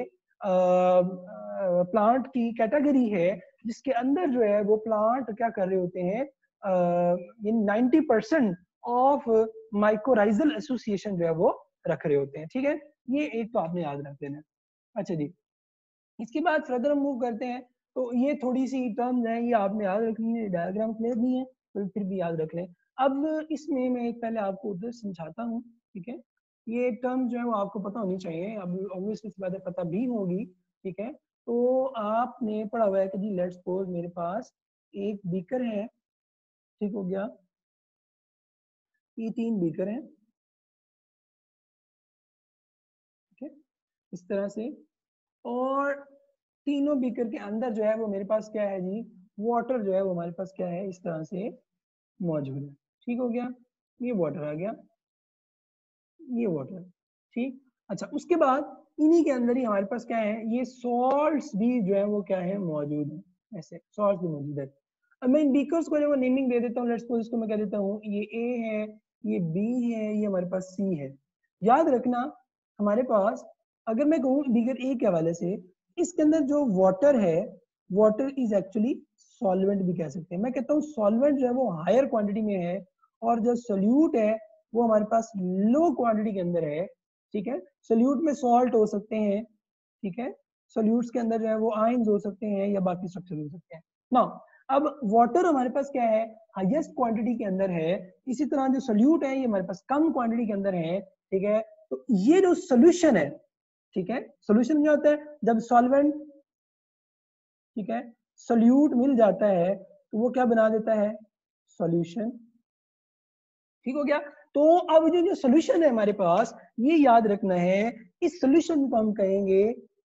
प्लांट की कैटेगरी है जिसके अंदर जो है वो प्लांट क्या कर रहे होते हैं, ये ninety percent of mycorrhizal association जो है वो रख रहे होते हैं। ठीक है, ये एक तो आपने याद रख देना। अच्छा जी, इसके बाद फर्दर हम मूव करते हैं, तो ये थोड़ी सी टर्म्स हैं, ये आपने याद रखनी है, डायग्राम क्लियर नहीं है तो फिर भी याद रख लें। अब इसमें मैं एक पहले आपको उधर समझाता हूँ। ठीक है, ये टर्म जो है वो आपको पता होनी चाहिए, अब ऑब्वियसली बात है पता भी होगी। ठीक है, तो आपने पढ़ा हुआ है कि जी लेट्स सपोज मेरे पास एक बीकर है, ठीक हो गया, ये तीन बीकर हैं, ठीक है, इस तरह से, और तीनों बीकर के अंदर जो है वो मेरे पास क्या है जी, वाटर जो है वो हमारे पास क्या है, इस तरह से मौजूद है। ठीक हो गया, ये वाटर आ गया, ये वाटर, ठीक। अच्छा, उसके बाद इन्हीं के अंदर ही हमारे पास क्या है, ये सॉल्ट्स भी जो है वो क्या है मौजूद है, ऐसे सॉल्ट्स भी मौजूद है। अब मैं इन बीकर्स को जो वो नेमिंग दे देता हूँ, लेट्स सपोज इसको मैं कह देता हूँ ये ए है, ये बी है, ये हमारे पास सी है। याद रखना हमारे पास अगर मैं कहूँ बीकर ए के हवाले से, इसके अंदर जो वाटर है, वाटर इज एक्चुअली सॉल्वेंट भी कह सकते हैं। मैं कहता हूँ सॉल्वेंट जो है वो हायर क्वांटिटी में है और जो सोल्यूट है वो हमारे पास लो क्वांटिटी के अंदर है। ठीक है, सोल्यूट में सॉल्ट हो सकते हैं, ठीक है, सोल्यूट्स के अंदर जो है वो आयंस हो सकते हैं या बाकी स्ट्रक्चर हो सकते हैं ना। अब वाटर हमारे पास क्या है, हाईएस्ट क्वांटिटी के अंदर है, इसी तरह जो सोल्यूट है ये हमारे पास कम क्वांटिटी के अंदर है। ठीक है, तो ये जो सोल्यूशन है, ठीक है, सोल्यूशन क्या होता है, जब सॉल्वेंट, ठीक है, सोल्यूट मिल जाता है तो वो क्या बना देता है, सॉल्यूशन। ठीक हो गया। तो अब जो जो सोल्यूशन है हमारे पास, ये याद रखना है, इस सोल्यूशन को हम कहेंगे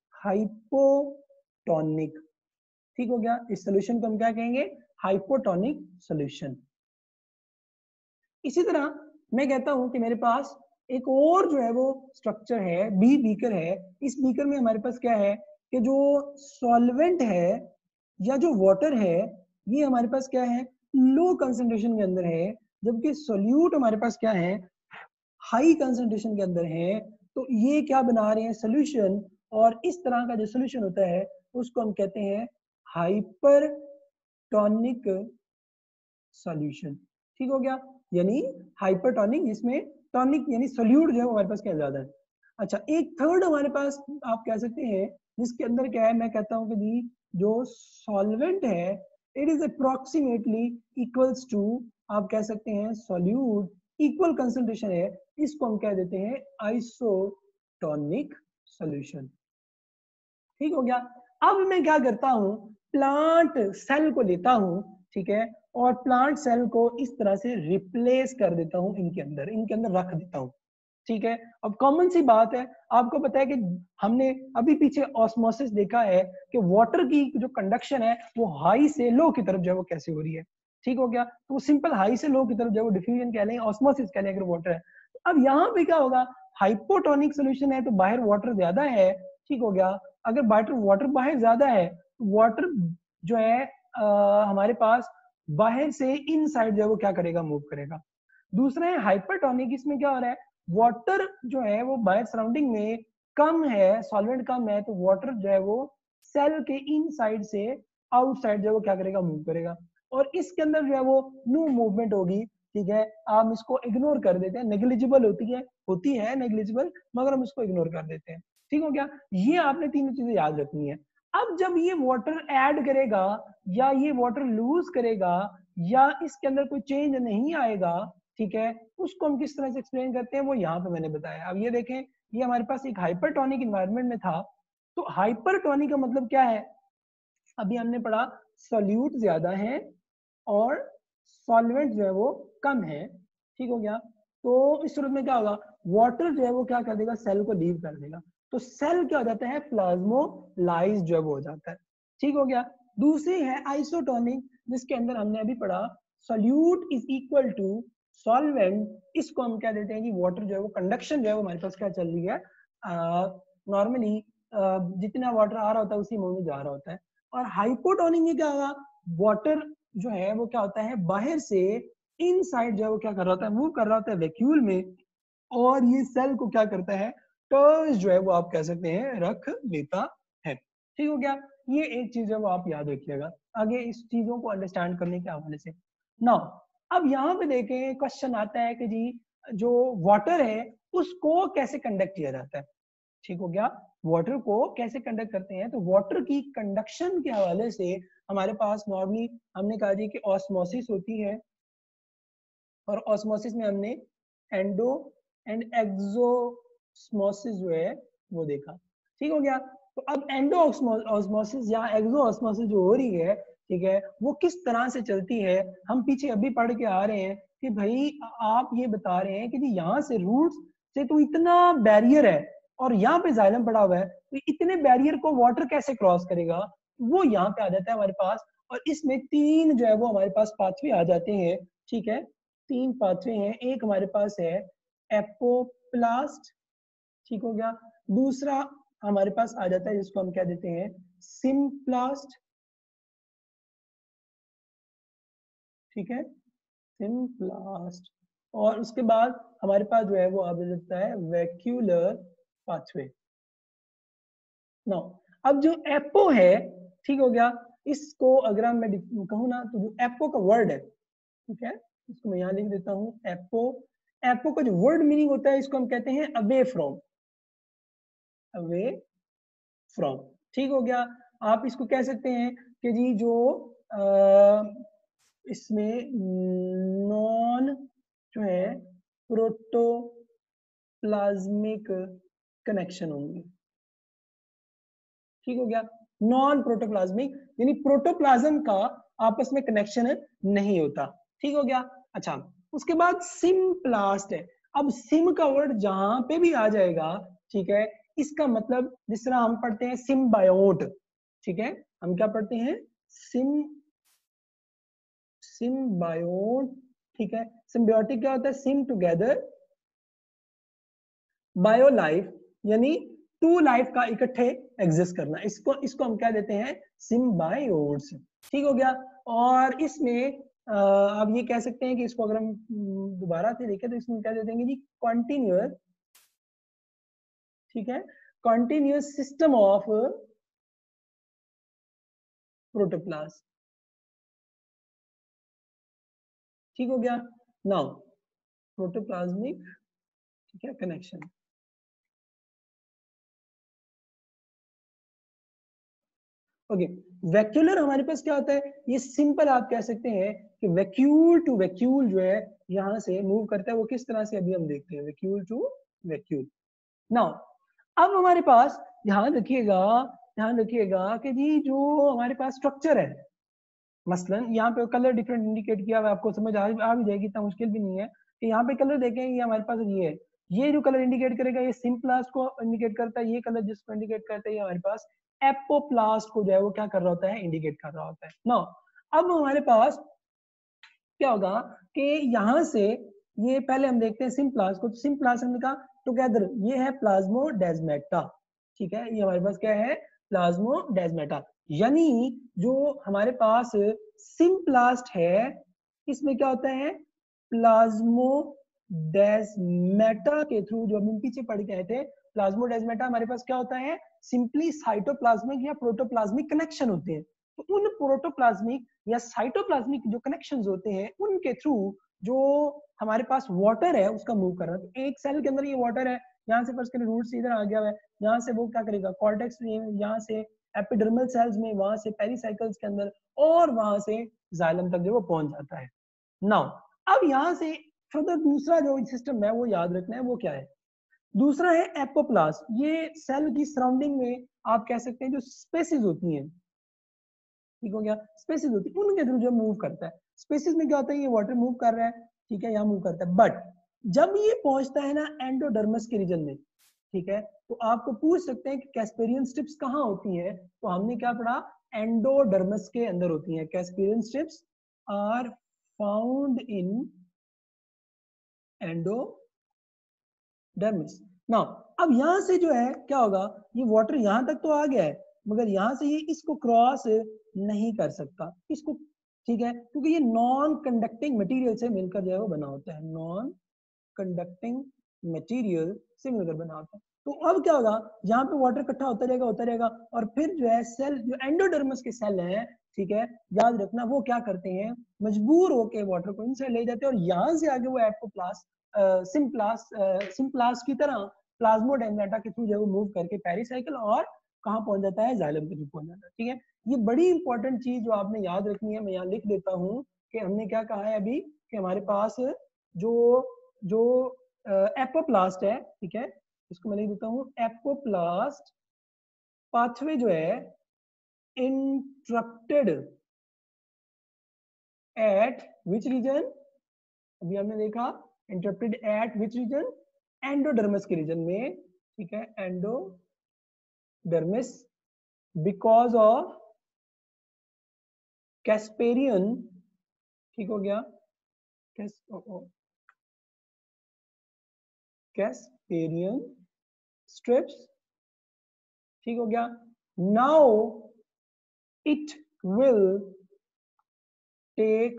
हाइपोटोनिक। ठीक हो गया, इस सोल्यूशन को हम क्या कहेंगे, हाइपोटोनिक सोल्यूशन। इसी तरह मैं कहता हूं कि मेरे पास एक और जो है वो स्ट्रक्चर है, बी बीकर है। इस बीकर में हमारे पास क्या है कि जो सॉल्वेंट है या जो वाटर है ये हमारे पास क्या है, लो कंसंट्रेशन के अंदर है, जबकि सोल्यूट हमारे पास क्या है, हाई कंसंट्रेशन के अंदर है। तो ये क्या बना रहे हैं, सोल्यूशन, और इस तरह का जो सोल्यूशन होता है उसको हम कहते हैं हाइपरटोनिक सॉल्यूशन। ठीक हो गया, यानी हाइपरटोनिक जिसमें टॉनिक यानी सोल्यूट जो है हमारे पास क्या ज्यादा है। अच्छा, एक थर्ड हमारे पास आप कह सकते हैं जिसके अंदर क्या है, मैं कहता हूं कि जी जो सॉल्वेंट है it is approximately equals to, आप कह सकते हैं सोल्यूट, इक्वल कंसंट्रेशन है, इसको हम कह देते हैं आइसोटोनिक सॉल्यूशन। ठीक हो गया। अब मैं क्या करता हूं, प्लांट सेल को लेता हूं, ठीक है, और प्लांट सेल को इस तरह से रिप्लेस कर देता हूं, इनके अंदर इनके अंदर रख देता हूं। ठीक है। अब कॉमन सी बात है, आपको पता है कि हमने अभी पीछे ऑस्मोसिस देखा है कि वाटर की जो कंडक्शन है वो हाई से लो की तरफ जो है वो कैसे हो रही है, ठीक हो गया। तो वो सिंपल हाई से लो की तरफ जो है वो डिफ्यूजन कह लें, ऑस्मोसिस कह लें अगर वाटर है। तो अब यहाँ पे क्या होगा, हाइपोटोनिक सोल्यूशन है तो बाहर वाटर ज्यादा है, ठीक हो गया। अगर वाटर वाटर बाहर ज्यादा है, वाटर जो है आ, हमारे पास बाहर से इनसाइड जो है वो क्या करेगा, मूव करेगा। दूसरा है हाइपरटोनिक, इसमें क्या हो रहा है, वाटर जो है वो बाहर सराउंडिंग में कम है, सॉल्वेंट कम है, तो वाटर जो है वो सेल के इनसाइड से आउटसाइड जो है वो क्या करेगा, मूव करेगा। और इसके अंदर जो है वो नो मूवमेंट होगी, ठीक है। आप इसको इग्नोर कर देते हैं, नेग्लिजिबल होती है होती है नेग्लिजिबल, मगर हम इसको इग्नोर कर देते हैं, ठीक हो गया। ये आपने तीनों चीजें याद रखनी है। अब जब ये वाटर ऐड करेगा या ये वाटर लूज करेगा या इसके अंदर कोई चेंज नहीं आएगा, ठीक है, उसको हम किस तरह से एक्सप्लेन करते हैं वो यहाँ पे मैंने बताया। अब ये देखें, ये हमारे पास एक हाइपरटोनिक इन्वायरमेंट में था, तो हाइपरटोनिक का मतलब क्या है, अभी हमने पढ़ा सॉल्यूट ज्यादा है और सॉल्वेंट जो है वो कम है, ठीक हो गया। तो इस सूरत में क्या होगा, वाटर जो है वो क्या कर देगा, सेल को लीव कर देगा, तो सेल क्या हो जाता है, प्लाज्मोलाइज जो है वो हो जाता है, ठीक हो गया। दूसरी है आइसोटोनिक, जिसके अंदर हमने अभी पढ़ा solute is equal to solvent, इसको हम क्या देते हैं कि वाटर जो है वो कंडक्शन जो है वो हमारे पास क्या चल रही है, नॉर्मली जितना वाटर आ रहा होता है उसी में जा रहा होता है। और हाइपोटोनिक में क्या होगा, वाटर जो है वो क्या होता है, बाहर से इनसाइड जो है वो क्या कर रहा होता है, मूव कर रहा होता है वैक्यूल में, और ये सेल को क्या करता है, टर्स जो है वो आप कह सकते हैं रख लेता है, ठीक हो गया। ये एक चीज है वो आप याद रखिएगा आगे इस चीजों को अंडरस्टैंड करने के हवाले से। नाउ अब यहाँ पे देखें, क्वेश्चन आता है कि जी जो वाटर है उसको कैसे कंडक्ट किया जाता है, ठीक हो गया। वाटर को कैसे कंडक्ट करते हैं, तो वाटर की कंडक्शन के हवाले से हमारे पास नॉर्मली हमने कहा जी कि ऑस्मोसिस होती है, और ऑस्मोसिस में हमने एंडो एंड एक्सोस्मोसिस जो है वो देखा, ठीक हो गया। तो अब एंडो ऑस्मोसिस या एक्सो ऑस्मोसिस जो हो रही है, ठीक है, वो किस तरह से चलती है, हम पीछे अभी पढ़ के आ रहे हैं कि भाई आप ये बता रहे हैं कि जी यहाँ से रूट्स से तो इतना बैरियर है और यहाँ पे जाइलम पड़ा हुआ है, तो इतने बैरियर को वाटर कैसे क्रॉस करेगा, वो यहाँ पे आ जाता है हमारे पास। और इसमें तीन जो है वो हमारे पास पाथवे आ जाते हैं, ठीक है, तीन पाथवे हैं। एक हमारे पास है एपोप्लास्ट, ठीक हो गया। दूसरा हमारे पास आ जाता है जिसको हम क्या देते हैं, सिम्प्लास्ट, ठीक है, सिम्प्लास्ट। और उसके बाद हमारे पास जो है वो आ जाता है वैक्यूलर पाथवे। नो अब जो एपो है, ठीक हो गया, इसको अगर मैं कहूँ ना तो जो एपो का वर्ड है, ठीक है, इसको मैं यहाँ लिख देता हूँ एपो। एपो का जो वर्ड मीनिंग होता है इसको हम कहते हैं अवे फ्रॉम, अवे फ्रॉम, ठीक हो गया। आप इसको कह सकते हैं कि जी जो आ, इसमें नॉन जो है प्रोटोप्लाज्मिक कनेक्शन होंगे, ठीक हो गया। नॉन प्रोटोप्लाज्मिक यानी प्रोटोप्लाज्म का आपस में कनेक्शन नहीं होता, ठीक हो गया। अच्छा उसके बाद सिम्प्लास्ट है। अब सिम का वर्ड जहां पे भी आ जाएगा, ठीक है, इसका मतलब जिस तरह हम पढ़ते हैं सिम्बायोट, ठीक है, हम क्या पढ़ते हैं, सिम सिम्बायोट, ठीक है। सिम्बायोटिक क्या होता है, सिम टुगेदर, बायो लाइफ यानी टू लाइफ का इकट्ठे एग्जिस्ट करना, इसको इसको हम क्या देते हैं, सिम्बायोट्स, ठीक हो गया। और इसमें आ, आप ये कह सकते हैं कि इसको अगर हम दोबारा से देखें तो इसमें क्या दे देंगे जी, कॉन्टिन्यूअस, ठीक है, कॉन्टिन्यूअस सिस्टम ऑफ प्रोटोप्लास्ट, ठीक हो गया। नाउ प्रोटोप्लाज्मिक, ठीक है, कनेक्शन। ओके, वैक्यूलर हमारे पास क्या होता है, ये सिंपल आप कह सकते हैं कि वैक्यूल टू वैक्यूल जो है यहां से मूव करता है, वो किस तरह से अभी हम देखते हैं, वैक्यूल टू वैक्यूल। नाउ अब हमारे पास ध्यान रखिएगा, ध्यान रखिएगा कि जी जो हमारे पास स्ट्रक्चर है, मसलन यहाँ पे कलर डिफरेंट इंडिकेट किया हुआ है, आपको समझ आ, आ भी जाएगी, इतना मुश्किल भी नहीं है कि यहाँ पे कलर देखें, ये हमारे पास ये है, ये जो कलर इंडिकेट करेगा ये सिम्प्लास्ट को इंडिकेट करता है, ये कलर जिसको इंडिकेट करता है ये हमारे पास एपोप्लास्ट को जो है वो क्या कर रहा होता है, इंडिकेट कर रहा होता है। नाउ अब हमारे पास क्या होगा कि यहाँ से ये पहले हम देखते हैं सिम्प्लास्ट को, तो सिम्प्लास्ट हमने कहा टुगेदर ये है प्लाज्मोडेस्माटा, ठीक है, ये हमारे पास क्या है, प्लाज्मोडेस्माटा, यानी जो हमारे पास सिम्प्लास्ट है इसमें क्या होता है, प्लाज्मोडेस्माटा के थ्रू, जो हम पीछे पढ़ के आए थे, प्लाज्मोडेस्माटा हमारे पास क्या होता है, सिंपली साइटोप्लाज्मिक या प्रोटोप्लाज्मिक कनेक्शन होते हैं। तो उन प्रोटोप्लाज्मिक या साइटोप्लाज्मिक जो कनेक्शंस होते हैं उनके थ्रू जो हमारे पास वाटर है उसका मूव कर रहा है। तो एक सेल के अंदर ये वाटर है, यहाँ से फर्स्ट करें रूट से इधर आ गया है, यहाँ से वो क्या करेगा कॉर्टेक्स में, यहाँ से एपिडर्मल सेल्स में, वहां से पेरिसाइकल्स के अंदर, और वहां से जाइलम तक जो वो पहुंच जाता है। नाउ अब यहाँ से फर्दर दूसरा जो सिस्टम है वो याद रखना है, वो क्या है, दूसरा है एपोप्लास्ट। ये सेल की सराउंडिंग में आप कह सकते हैं जो स्पेसिस होती हैं, ठीक हो गया, स्पेसिस होती है उनके थ्रू जो मूव करता है। स्पेसिस में क्या होता है, ये वाटर मूव कर रहा है, ठीक है, यहाँ मूव करता है, बट जब ये पहुंचता है ना एंडोडर्मिस के रीजन में, ठीक है, तो आपको पूछ सकते हैं कि कैस्पेरियन स्ट्रिप्स कहाँ होती है, तो हमने क्या पढ़ा, एंडोडर्मिस के अंदर होती है। Casparian strips are found in endodermis. Now अब यहां से जो है क्या होगा, ये वाटर यहां तक तो आ गया है मगर यहां से ये इसको क्रॉस नहीं कर सकता इसको, ठीक है, क्योंकि ये नॉन कंडक्टिंग मटेरियल से मिलकर जो है वो बना होता है, नॉन कंडक्टिंग मटेरियल से मिलकर बना होता है। तो अब क्या होगा, यहाँ पे वाटर इकट्ठा होता रहेगा होता रहेगा और फिर जो है सेल, जो एंडोडर्मिस के सेल हैं, ठीक है, याद रखना वो क्या करते हैं, मजबूर होकर वाटर को इनसे ले जाते हैं और यहाँ से आगे वो एपोप्लास्ट सिम्प्लास्ट सिम्प्लास्ट की तरह प्लाज्मोडेस्माटा के थ्रू जो वो मूव करके पेरिसाइकिल और कहाँ पहुंच जाता है, जाइलम के थ्रू पहुंच जाता है, ठीक है। ये बड़ी इंपॉर्टेंट चीज जो आपने याद रखनी है, मैं यहाँ लिख देता हूँ कि हमने क्या कहा है अभी, कि हमारे पास जो जो एपोप्लास्ट है, ठीक है, इसको मैं लिख देता हूँ, एपोप्लास्ट पाथवे जो है इंटरप्टेड एट विच रीजन, अभी हमने देखा interrupted at which region, endodermis के रीजन में, ठीक है, एंडोडर्मिस, बिकॉज ऑफ कैस्पेरियन, ठीक हो गया, कैस कैस्पेरियन स्ट्रिप्स, ठीक हो गया। Now it will take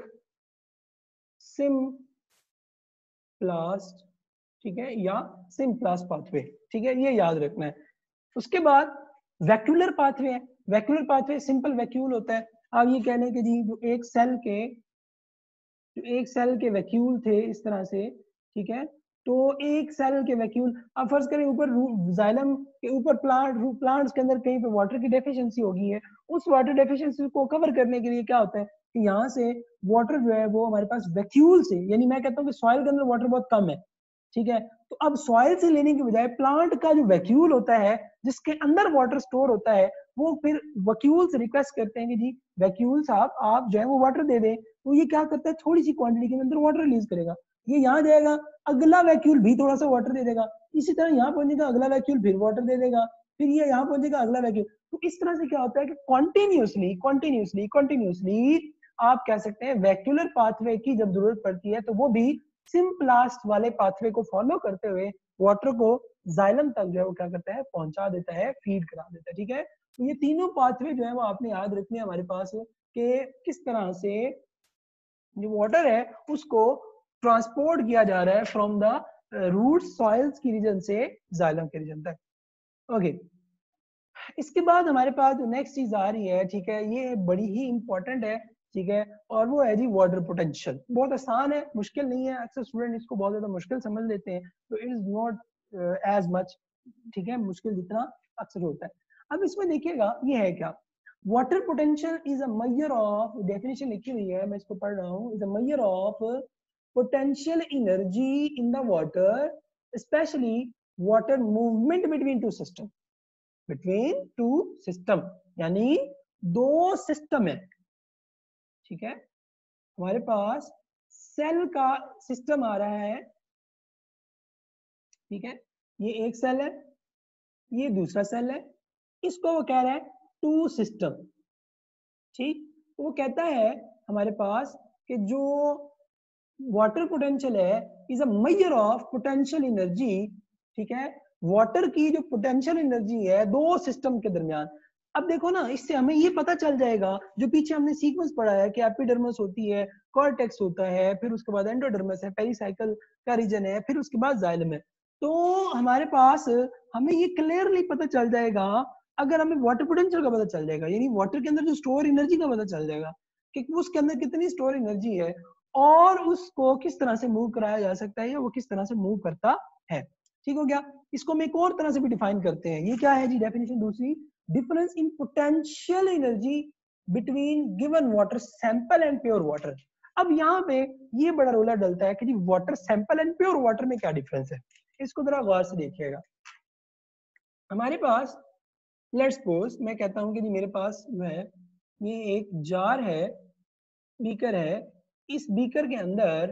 symplast, ठीक है, या सिम्प्लास्ट पाथवे, ठीक है, ये याद रखना है। उसके बाद वैक्यूलर पाथवे है, वैक्यूलर पाथवे सिंपल वैक्यूल होता है। आप ये कह लें कि जी जो एक सेल के जो एक सेल के वैक्यूल थे इस तरह से, ठीक है, तो एक सेल के वैक्यूल, अब फर्ज करें ऊपर जाइलम के ऊपर प्लांट प्लांट्स के अंदर कहीं पे वाटर की डेफिशिएंसी होगी है, उस वाटर डेफिशिएंसी को कवर करने के लिए क्या होता है कि यहाँ से वाटर जो है वो हमारे पास वैक्यूल से, यानी मैं कहता हूँ कि सॉइल के अंदर वाटर बहुत कम है, ठीक है, तो अब सॉइल से लेने के बजाय प्लांट का जो वैक्यूल होता है जिसके अंदर वाटर स्टोर होता है, वो फिर वैक्यूल से रिक्वेस्ट करते हैं कि जी वैक्यूल साहब आप जो है वो वाटर दे दें, तो ये क्या करता है थोड़ी सी क्वांटिटी के अंदर वाटर रिलीज करेगा, ये यहाँ जाएगा, अगला वैक्यूल भी थोड़ा सा वाटर दे देगा, इसी तरह यहाँ पहुंचेगा अगला वैक्यूल फिर वाटर दे देगा, फिर ये यहाँ पहुंचेगा अगला वैक्यूल, तो इस तरह से क्या होता है कि कॉन्टिन्यूसली कॉन्टिन्यूसली कॉन्टिन्यूसली आप कह सकते हैं वैक्यूलर पाथवे की जब जरूरत पड़ती है तो वो भी सिम्प्लास्ट वाले पाथवे को फॉलो करते हुए वाटर को जाइलम तक जो है वो क्या करता है, पहुंचा देता है, फीड करा देता है, ठीक है। तो ये तीनों पाथवे जो है वो आपने याद रखने हमारे पास कि किस तरह से जो वाटर है उसको ट्रांसपोर्ट किया जा रहा है फ्रॉम द रूट सॉइल्स की रीजन से जाइलम के रीजन तक। ओके, इसके बाद हमारे पास जो नेक्स्ट चीज आ रही है, ठीक है, ये बड़ी ही इंपॉर्टेंट है, ठीक है, और वो है जी वाटर पोटेंशियल। बहुत आसान है, मुश्किल नहीं है, अक्सर स्टूडेंट इसको बहुत ज्यादा मुश्किल समझ लेते हैं, तो it is not as much, ठीक है, मुश्किल जितना अक्सर होता है। अब इसमें देखिएगा ये है क्या, water potential is a measure of, definition लिखी हुई है मैं इसको पढ़ रहा हूँ, is a measure of potential energy in the water, specially water movement between two system, between two system, यानी दो सिस्टम है, ठीक है, हमारे पास सेल का सिस्टम आ रहा है, ठीक है, ये एक सेल है, ये दूसरा सेल है, इसको वो कह रहा है टू सिस्टम। ठीक, वो कहता है हमारे पास कि जो वाटर पोटेंशियल है is a measure of potential energy. ठीक है, वाटर की जो पोटेंशियल एनर्जी है दो सिस्टम के दरमियान। अब देखो ना, इससे हमें ये पता चल जाएगा, जो पीछे हमने सीक्वेंस पढ़ा है कि एपिडर्मिस होती है, कॉर्टेक्स होता है, फिर उसके बाद एंडोडर्मिस है, पेरिसाइकिल का रीजन है, फिर उसके बाद जाइलम है। तो हमारे पास हमें ये क्लियरली पता चल जाएगा, अगर हमें वाटर पोटेंशियल का पता चल जाएगा, यानी वाटर के अंदर जो स्टोर एनर्जी का पता चल जाएगा कि उसके अंदर कितनी स्टोर एनर्जी है और उसको किस तरह से मूव कराया जा सकता है या वो किस तरह से मूव करता है। ठीक हो गया। इसको हम एक और तरह से भी डिफाइन करते हैं। ये क्या है जी डेफिनेशन दूसरी, difference in potential energy between given water sample and pure water. अब यहाँ पे ये बड़ा रोला डलता है कि जी water sample and pure water में क्या डिफरेंस है। इसको जरा गौर से देखिएगा। हमारे पास लेट्स सपोज मैं कहता हूँ कि जी मेरे पास जो है ये एक जार है, बीकर है, इस बीकर के अंदर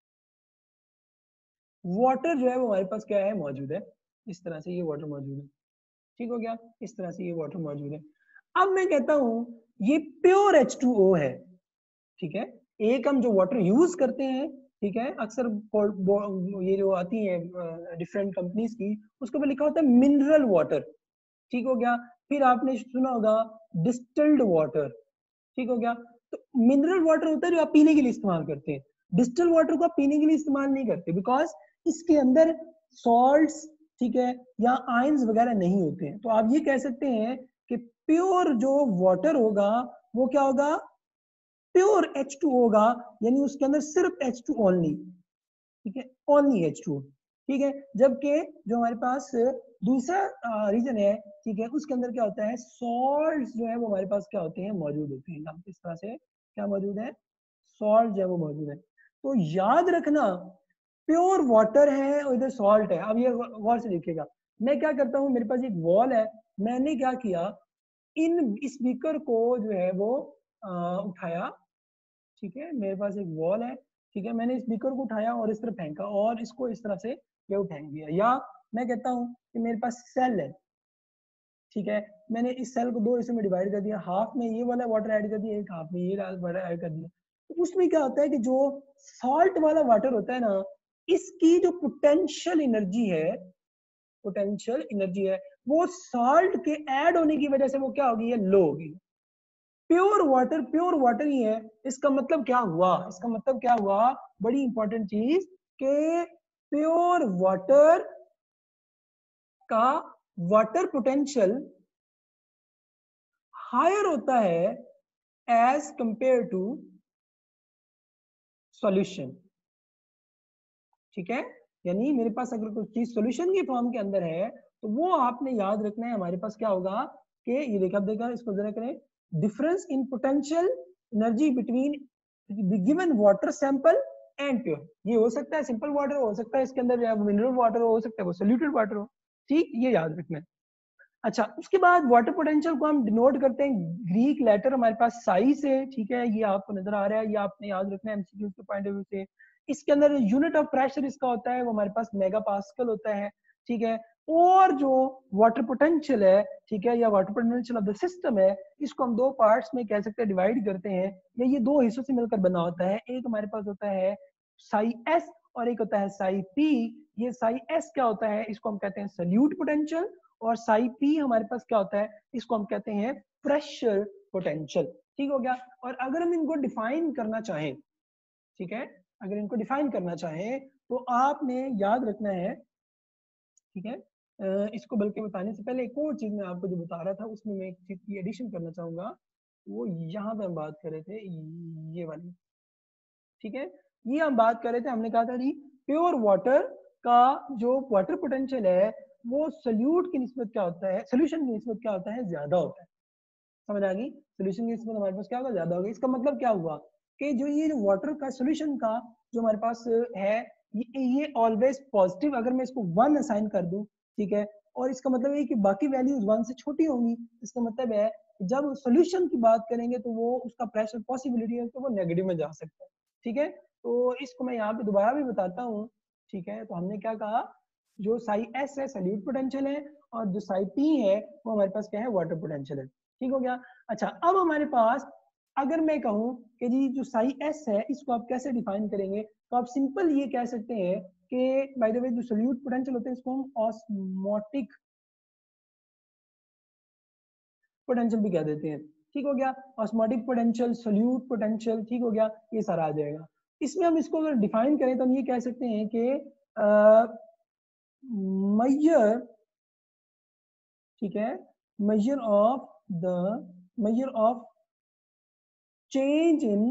वाटर जो है वो हमारे पास क्या है मौजूद है, इस तरह से ये वाटर मौजूद है। ठीक हो गया, इस तरह से ये वाटर मौजूद है। अब मैं कहता हूं ये प्योर एच टू ओ है। ठीक है, एक हम जो वाटर यूज करते हैं, ठीक है, अक्सर ये जो आती है डिफरेंट कंपनीज की, उसके ऊपर लिखा होता है मिनरल वाटर। ठीक हो गया। फिर आपने सुना होगा डिस्टिल्ड वाटर। ठीक हो गया। तो मिनरल वाटर होता है जो आप पीने के लिए इस्तेमाल करते हैं, डिस्टिल वाटर को आप पीने के लिए इस्तेमाल नहीं करते, बिकॉज इसके अंदर सॉल्ट्स, ठीक है, या आयंस वगैरह नहीं होते हैं। तो आप ये कह सकते हैं कि प्योर जो वाटर होगा वो क्या होगा, प्योर एच टू होगा, यानी उसके अंदर सिर्फ एच टू ओनली। ठीक है, ओनली एच टू। ठीक है, जबकि जो हमारे पास दूसरा रीजन है, ठीक है, उसके अंदर क्या होता है, सॉल्ट जो है वो हमारे पास क्या होते हैं मौजूद होते हैं। इस तरह से क्या मौजूद है, सॉल्ट जो है वो मौजूद है। तो याद रखना प्योर वाटर है और इधर सॉल्ट है। अब ये गौर से देखिएगा, मैं क्या करता हूँ, मेरे पास एक वॉल है, मैंने क्या किया, इन इस बीकर को जो है वो आ, उठाया। ठीक है, मेरे पास एक वॉल है, ठीक है, मैंने इस बीकर को उठाया और इस तरह फेंका और इसको इस तरह से ये फेंक दिया। या मैं कहता हूँ कि मेरे पास सेल है, ठीक है, मैंने इस सेल को दो हिस्सों में डिवाइड कर दिया, हाफ में ये वाला वाटर ऐड कर दिया, एक हाफ में ये वाटर ऐड कर दिया। तो उसमें क्या होता है कि जो सॉल्ट वाला वाटर होता है ना, इसकी जो पोटेंशियल एनर्जी है, पोटेंशियल एनर्जी है वो सॉल्ट के ऐड होने की वजह से वो क्या होगी, ये लो होगी। प्योर वाटर प्योर वाटर ही है। इसका मतलब क्या हुआ, इसका मतलब क्या हुआ, बड़ी इंपॉर्टेंट चीज के प्योर वाटर का वाटर पोटेंशियल हायर होता है एज कंपेयर टू सॉल्यूशन। ठीक है, यानी मेरे पास अगर कोई चीज सॉल्यूशन की फॉर्म के अंदर है तो वो आपने याद रखना है, हमारे पास क्या होगा कि ये देखा आप देखा इसको जरा करें, difference in potential energy between given water sample and pure. ये हो सकता है सिंपल वाटर, हो सकता है इसके अंदर मिनरल वाटर हो सकता है वो सोल्यूटेड वाटर हो। ठीक, ये याद रखना है। अच्छा, उसके बाद वाटर पोटेंशियल को हम डिनोट करते हैं ग्रीक लेटर हमारे पास साई से। ठीक है, ये आपको नजर आ रहा है, ये आपने याद रखना है एमसीक्यू के पॉइंट ऑफ व्यू से। इसके अंदर यूनिट ऑफ प्रेशर इसका होता है वो हमारे पास मेगा पास्कल होता है। ठीक है, और जो वाटर पोटेंशियल है, ठीक है, या water potential of the system है, इसको हम दो पार्ट्स में कह सकते हैं डिवाइड करते हैं, या ये दो हिस्सों से मिलकर बना होता है। एक हमारे पास होता है साई एस और एक होता है साई पी। ये साई एस क्या होता है, इसको हम कहते हैं सल्यूट पोटेंशियल, और साई पी हमारे पास क्या होता है, इसको हम कहते हैं प्रेशर पोटेंशियल। ठीक हो गया। और अगर हम इनको डिफाइन करना चाहें, ठीक है, अगर इनको डिफाइन करना चाहें तो आपने याद रखना है, ठीक है, इसको बल्कि बताने से पहले एक और चीज मैं आपको जो बता रहा था उसमें मैं एक चीज की एडिशन करना चाहूंगा। वो यहाँ पे हम बात कर रहे थे ये वाली, ठीक है, ये हम बात कर रहे थे, हमने कहा था जी प्योर वाटर का जो वाटर पोटेंशियल है वो सोल्यूट की निस्बत क्या होता है, सोल्यूशन की निस्बत क्या होता है, ज्यादा होता है। समझ आ गई, सोल्यूशन की निस्बत हमारे पास क्या होगा, ज्यादा होगा। इसका मतलब क्या हुआ कि जो ये वाटर का सोल्यूशन का जो हमारे पास है ये ये ऑलवेज पॉजिटिव, अगर मैं इसको वन असाइन कर दूं, ठीक है, और इसका मतलब है कि बाकी वैल्यूज वन से छोटी होंगी, इसका मतलब है जब सोल्यूशन की बात करेंगे तो वो उसका प्रेशर पॉसिबिलिटी है तो वो नेगेटिव में जा सकता है। ठीक है, तो इसको मैं यहाँ पे दोबारा भी बताता हूँ। ठीक है, तो हमने क्या कहा, जो साई एस है सॉल्यूट पोटेंशियल है, और जो साई पी है वो हमारे पास क्या है, वाटर पोटेंशियल है। ठीक हो गया। अच्छा, अब हमारे पास अगर मैं कहूँ कि जी जो साई एस है इसको आप कैसे डिफाइन करेंगे, तो आप सिंपल ये कह सकते हैं कि बाय द वे जो सॉल्यूट पोटेंशियल होते हैं इसको हम ऑस्मोटिक पोटेंशियल भी कह देते हैं। ठीक हो गया, ऑस्मोटिक पोटेंशियल, सॉल्यूट पोटेंशियल, ठीक हो गया, ये सारा आ जाएगा। इसमें हम इसको अगर डिफाइन करें तो हम ये कह सकते हैं कि मेजर, ठीक है, measure of the measure of change in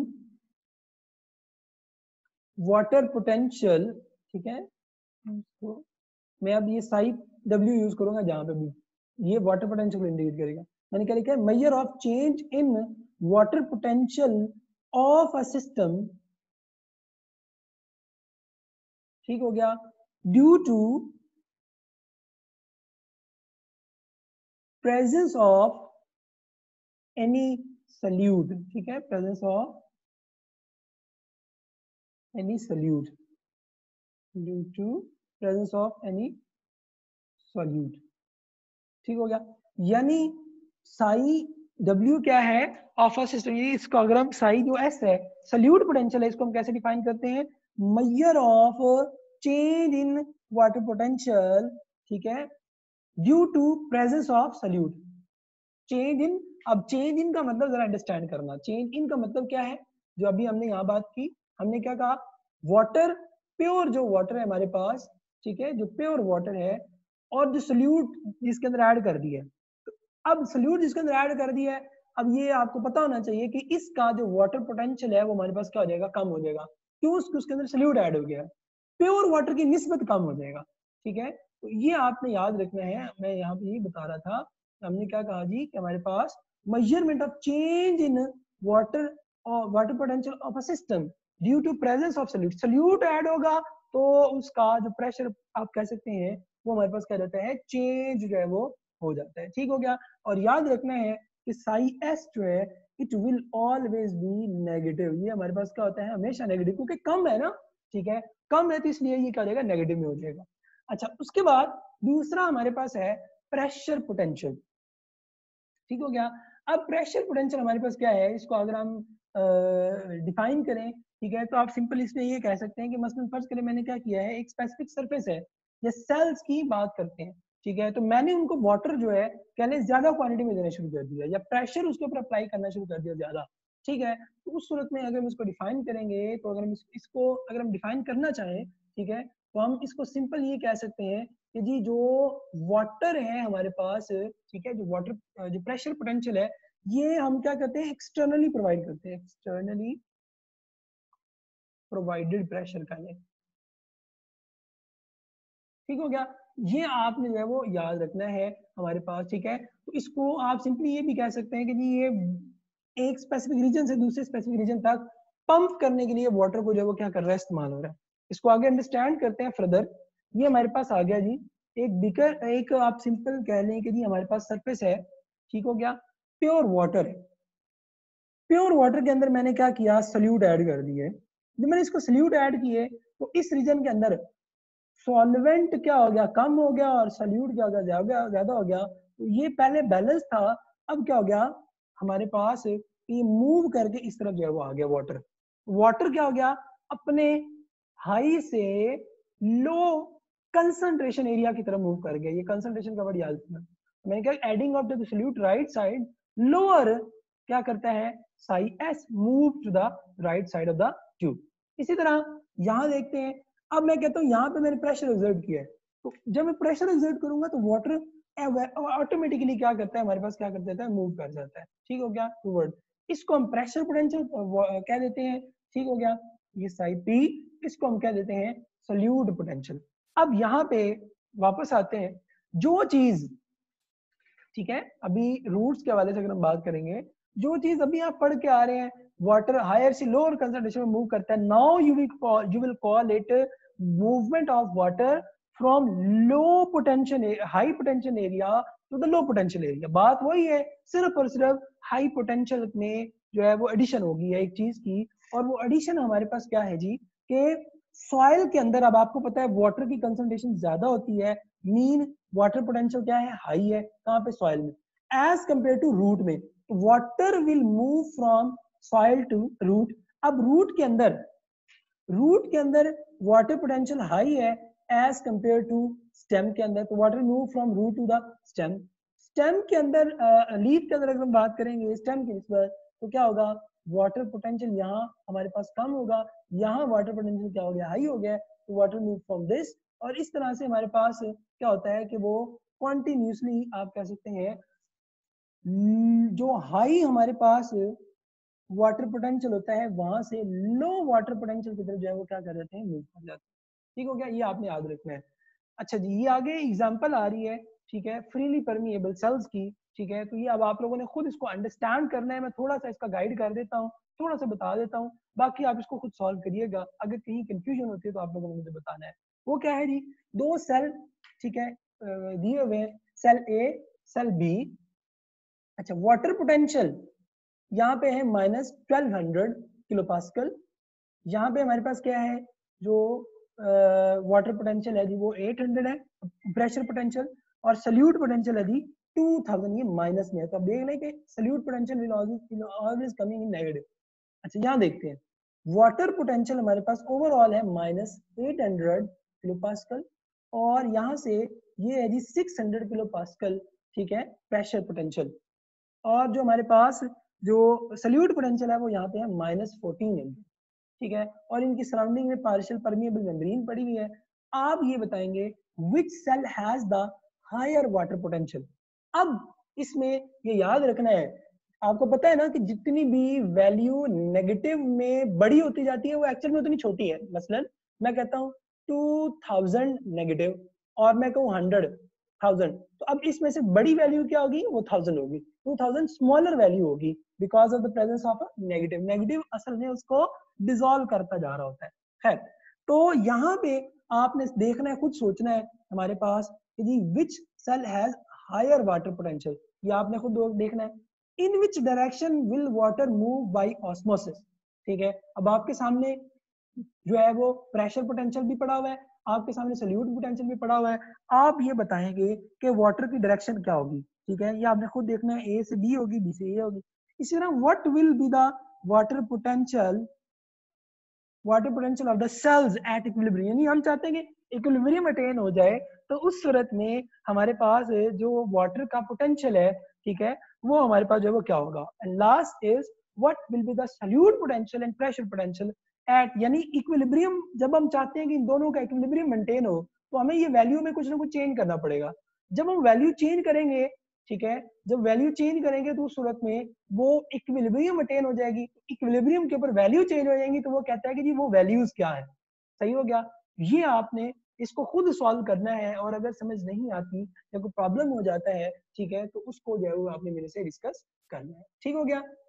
water potential, ठीक है, तो मैं अब ये साई डब्ल्यू यूज करूंगा जहां पे भी, ये वाटर पोटेंशियल को इंडिकेट करेगा। मैंने क्या लिखा है, measure of change in water potential of a system, ठीक हो गया, due to presence of any solute, ठीक है, presence of any solute, due to presence of any solute, ठीक हो गया। यानी साई W क्या है, ऑफ अ सिस्टम, इसको अगर हम साई जो S है सॉल्यूट पोटेंशियल है, इसको हम कैसे डिफाइन करते हैं, measure of change in water potential, ठीक है, due to presence of solute. Change in, अब चेंज इन का मतलब जरा अंडरस्टैंड करना, चेंज इन का मतलब क्या है, जो अभी हमने यहाँ बात की, हमने क्या कहा, वाटर, प्योर जो वाटर है हमारे पास, ठीक है, जो प्योर वाटर है, और जो सॉल्यूट जिसके अंदर ऐड कर दिया है। तो अब सॉल्यूट जिसके अंदर ऐड कर दिया है, अब ये आपको पता होना चाहिए कि इसका जो वाटर पोटेंशियल है वो हमारे पास क्या हो जाएगा, कम हो जाएगा। क्यों, उसके अंदर सॉल्यूट ऐड हो गया है, प्योर वाटर की निस्बत कम हो जाएगा। ठीक है, तो ये आपने याद रखना है। मैं यहाँ पे ये बता रहा था, हमने क्या कहा जी कि हमारे पास measurement of change in water और water potential of a system due to presence of solute, solute add होगा तो उसका जो प्रेशर आप कह सकते हैं वो हमारे पास क्या रहता है, चेंज जो है वो हो जाता है। ठीक हो गया, और याद रखना है कि साई एस जो है it will always be negative, ये हमारे पास क्या होता है, हमेशा नेगेटिव, क्योंकि कम है ना, ठीक है, कम है तो इसलिए ये क्या हो जाएगा, नेगेटिव में हो जाएगा। अच्छा, उसके बाद दूसरा हमारे पास है प्रेशर पोटेंशियल। ठीक हो गया, अब प्रेशर पोटेंशियल हमारे पास क्या है, इसको अगर हम डिफाइन करें, ठीक है, तो आप सिंपल इसमें ये कह सकते हैं कि मसलन फर्ज करें मैंने क्या किया है, एक स्पेसिफिक सरफेस है या सेल्स की बात करते हैं, ठीक है, तो मैंने उनको वाटर जो है कहने ज्यादा क्वांटिटी में देना शुरू कर दिया या प्रेशर उसके ऊपर अप्लाई करना शुरू कर दिया ज्यादा। ठीक है, तो उस सूरत में अगर हम इसको डिफाइन करेंगे, तो अगर हम इसको अगर हम डिफाइन करना चाहें, ठीक है, तो हम इसको सिंपल ये कह सकते हैं कि जी जो वाटर है हमारे पास, ठीक है, जो वाटर जो प्रेशर पोटेंशियल है ये हम क्या करते हैं, एक्सटर्नली प्रोवाइड करते हैं, एक्सटर्नली प्रोवाइडेड प्रेशर का है। ठीक हो गया, ये आपने जो है वो याद रखना है हमारे पास। ठीक है, तो इसको आप सिंपली ये भी कह सकते हैं कि जी ये एक स्पेसिफिक रीजन से दूसरे स्पेसिफिक रीजन तक पंप करने के लिए वाटर को जो है वो क्या कर रहा है, इस्तेमाल हो रहा है। इसको आगे अंडरस्टैंड करते हैं फर्दर। ये हमारे पास आ गया जी एक बिकर, एक आप सिंपल कह लें कि जी हमारे पास सरफेस है, ठीक हो गया, प्योर वाटर है, प्योर वाटर के अंदर मैंने क्या किया, सॉल्यूट ऐड कर दिए। जब मैंने इसको सॉल्यूट ऐड किए तो इस रीजन के अंदर सॉल्वेंट क्या हो गया, कम हो गया, और सॉल्यूट क्या हो गया, ज्यादा ज्यादा हो गया। तो ये पहले बैलेंस था, अब क्या हो गया हमारे पास, ये मूव करके इस तरफ जो है वो आ गया वाटर। वाटर क्या हो गया, अपने हाई से लो कंसंट्रेशन एरिया की तरफ मूव कर गया। ये कंसंट्रेशन का वर्ड याद रखना। मैंने कहा adding of the solute right side, lower क्या करता है, psi s move to the right side of the tube. इसी तरह यहां देखते हैं, अब मैं कहता हूँ यहाँ पे मैंने प्रेशर एक्सर्ट किया है, तो जब मैं प्रेशर एक्सर्ट करूंगा तो वाटर ऑटोमेटिकली क्या करता है, हमारे पास क्या कर देता है, मूव कर जाता है। ठीक हो गया, टूवर्ड, इसको हम प्रेशर पोटेंशियल कह देते हैं। ठीक हो गया, ये साई पी, इसको हम कह देते हैं सॉल्यूट पोटेंशियल। अब यहाँ पे वापस आते हैं, जो चीज, ठीक है, अभी रूट्स के हवाले से अगर हम बात करेंगे, जो चीज अभी आप पढ़ के आ रहे हैं, वाटर हायर से लोअर कंसंट्रेशन में मूव करता है, now you will call you will call it movement of water from low potential high potential area to the low potential area. बात वही है, सिर्फ और सिर्फ हाई पोटेंशियल में जो है वो एडिशन होगी है एक चीज की, और वो एडिशन हमारे पास क्या है जी, कि सॉइल के अंदर अब आपको पता है वाटर की कंसंट्रेशन ज्यादा होती है, मीन वाटर पोटेंशियल क्या है, हाई है, कहाँ पे, सॉइल में, एज कंपेयर टू रूट में। Water will move from soil to root. अब रूट के अंदर रूट के अंदर वाटर पोटेंशियल हाई है एज कंपेयर टू स्टेम के अंदर, तो water move from root to the stem. Stem के अंदर लीफ uh, के अंदर अगर हम बात करेंगे स्टेम की निस्बत, तो क्या होगा, वाटर पोटेंशियल यहाँ हमारे पास कम होगा, यहाँ वाटर पोटेंशियल क्या हो गया, हाई हो गया, तो वाटर मूव फ्रॉम दिस, और इस तरह से हमारे पास क्या होता है कि वो कॉन्टिन्यूसली आप कह सकते हैं जो हाई हमारे पास वाटर पोटेंशियल होता है वहां से लो वाटर पोटेंशियल की तरफ जो है वो क्या कर जाते हैं, मूव कर जाते हैं। ठीक हो गया, ये आपने याद रखना है। अच्छा जी, ये आगे एग्जांपल आ रही है, ठीक है, फ्रीली परमिएबल सेल्स की, ठीक है, तो ये अब आप लोगों ने खुद इसको अंडरस्टैंड करना है, मैं थोड़ा सा इसका गाइड कर देता हूँ, थोड़ा सा बता देता हूँ, बाकी आप इसको खुद सॉल्व करिएगा, अगर कहीं कंफ्यूजन होती है तो आप लोगों ने मुझे बताना है। वो क्या है जी, दो सेल, ठीक है, दिए हुए सेल ए सेल बी। अच्छा, वाटर पोटेंशियल यहाँ पे है minus twelve hundred kilopascal, यहाँ पे हमारे पास क्या है, जो वाटर पोटेंशियल है जी वो एट हंड्रेड है, प्रेशर पोटेंशियल, और सल्यूट पोटेंशियल है जी टू थाउजेंड, ये माइनस में है, तो अब देख लें कि solute potential will always coming in negative. अच्छा, यहाँ देखते हैं, वाटर पोटेंशियल हमारे पास ओवरऑल है minus eight hundred kilopascal, और यहाँ से ये है जी सिक्स हंड्रेड किलो पास्कल, ठीक है, प्रेशर पोटेंशियल, और जो हमारे पास जो सल्यूट पोटेंशियल है वो यहाँ पे है माइनस फोर्टीन हंड्रेड, ठीक है, और इनकी सराउंडिंग में पार्शियल परमिएबल मेम्ब्रेन पड़ी हुई है। आप ये बताएंगे which cell has the higher water potential. अब इसमें ये याद रखना है, आपको पता है ना कि जितनी भी वैल्यू नेगेटिव में बड़ी होती जाती है वो एक्चुअल में उतनी छोटी है। मसलन मैं कहता हूँ टू थाउजेंड नेगेटिव और मैं कहूँ हंड्रेड थाउजेंड, तो अब इसमें से बड़ी वैल्यू क्या होगी, वो थाउजेंड होगी, टू थाउजेंड स्मॉलर वैल्यू होगी because of the presence of a negative. Negative असल में उसको डिसॉल्व करता जा रहा होता है। खैर, तो यहाँ पे आपने देखना है, खुद सोचना है हमारे पास कि जी which cell has higher water potential, ये आपने खुद देखना है। In which direction will water move by osmosis, ठीक है, अब आपके सामने जो है वो प्रेशर पोटेंशियल भी पड़ा हुआ है, आपके सामने सल्यूट पोटेंशियल भी पड़ा हुआ है, आप ये बताएंगे कि वाटर की डायरेक्शन क्या होगी, ठीक है, ये आपने खुद देखना है, ए से बी होगी, बी से ए होगी। इसी तरह what will be the water potential water potential of the cells at equilibrium, यानी हम चाहते हैं कि इक्विलिब्रियम अटेन हो जाए, तो उस सूरत में हमारे पास जो वाटर का पोटेंशियल है, ठीक है, वो हमारे पास जो है वो क्या होगा। And last is what will be the solute potential and pressure potential at, यानी इक्विलिब्रियम, जब हम चाहते हैं कि इन दोनों का इक्विलिब्रियम मेंटेन हो तो हमें ये वैल्यू में कुछ ना कुछ चेंज करना पड़ेगा। जब हम वैल्यू चेंज करेंगे, ठीक है, जब वैल्यू चेंज करेंगे तो उस सूरत में वो इक्विलिब्रियम अटेन हो जाएगी, इक्विलिब्रियम के ऊपर वैल्यू चेंज हो जाएंगी, तो वो कहता है कि जी वो वैल्यूज क्या है। सही हो गया, ये आपने इसको खुद सॉल्व करना है, और अगर समझ नहीं आती या कोई प्रॉब्लम हो जाता है, ठीक है, तो उसको जो है वो आपने मेरे से डिस्कस करना है। ठीक हो गया।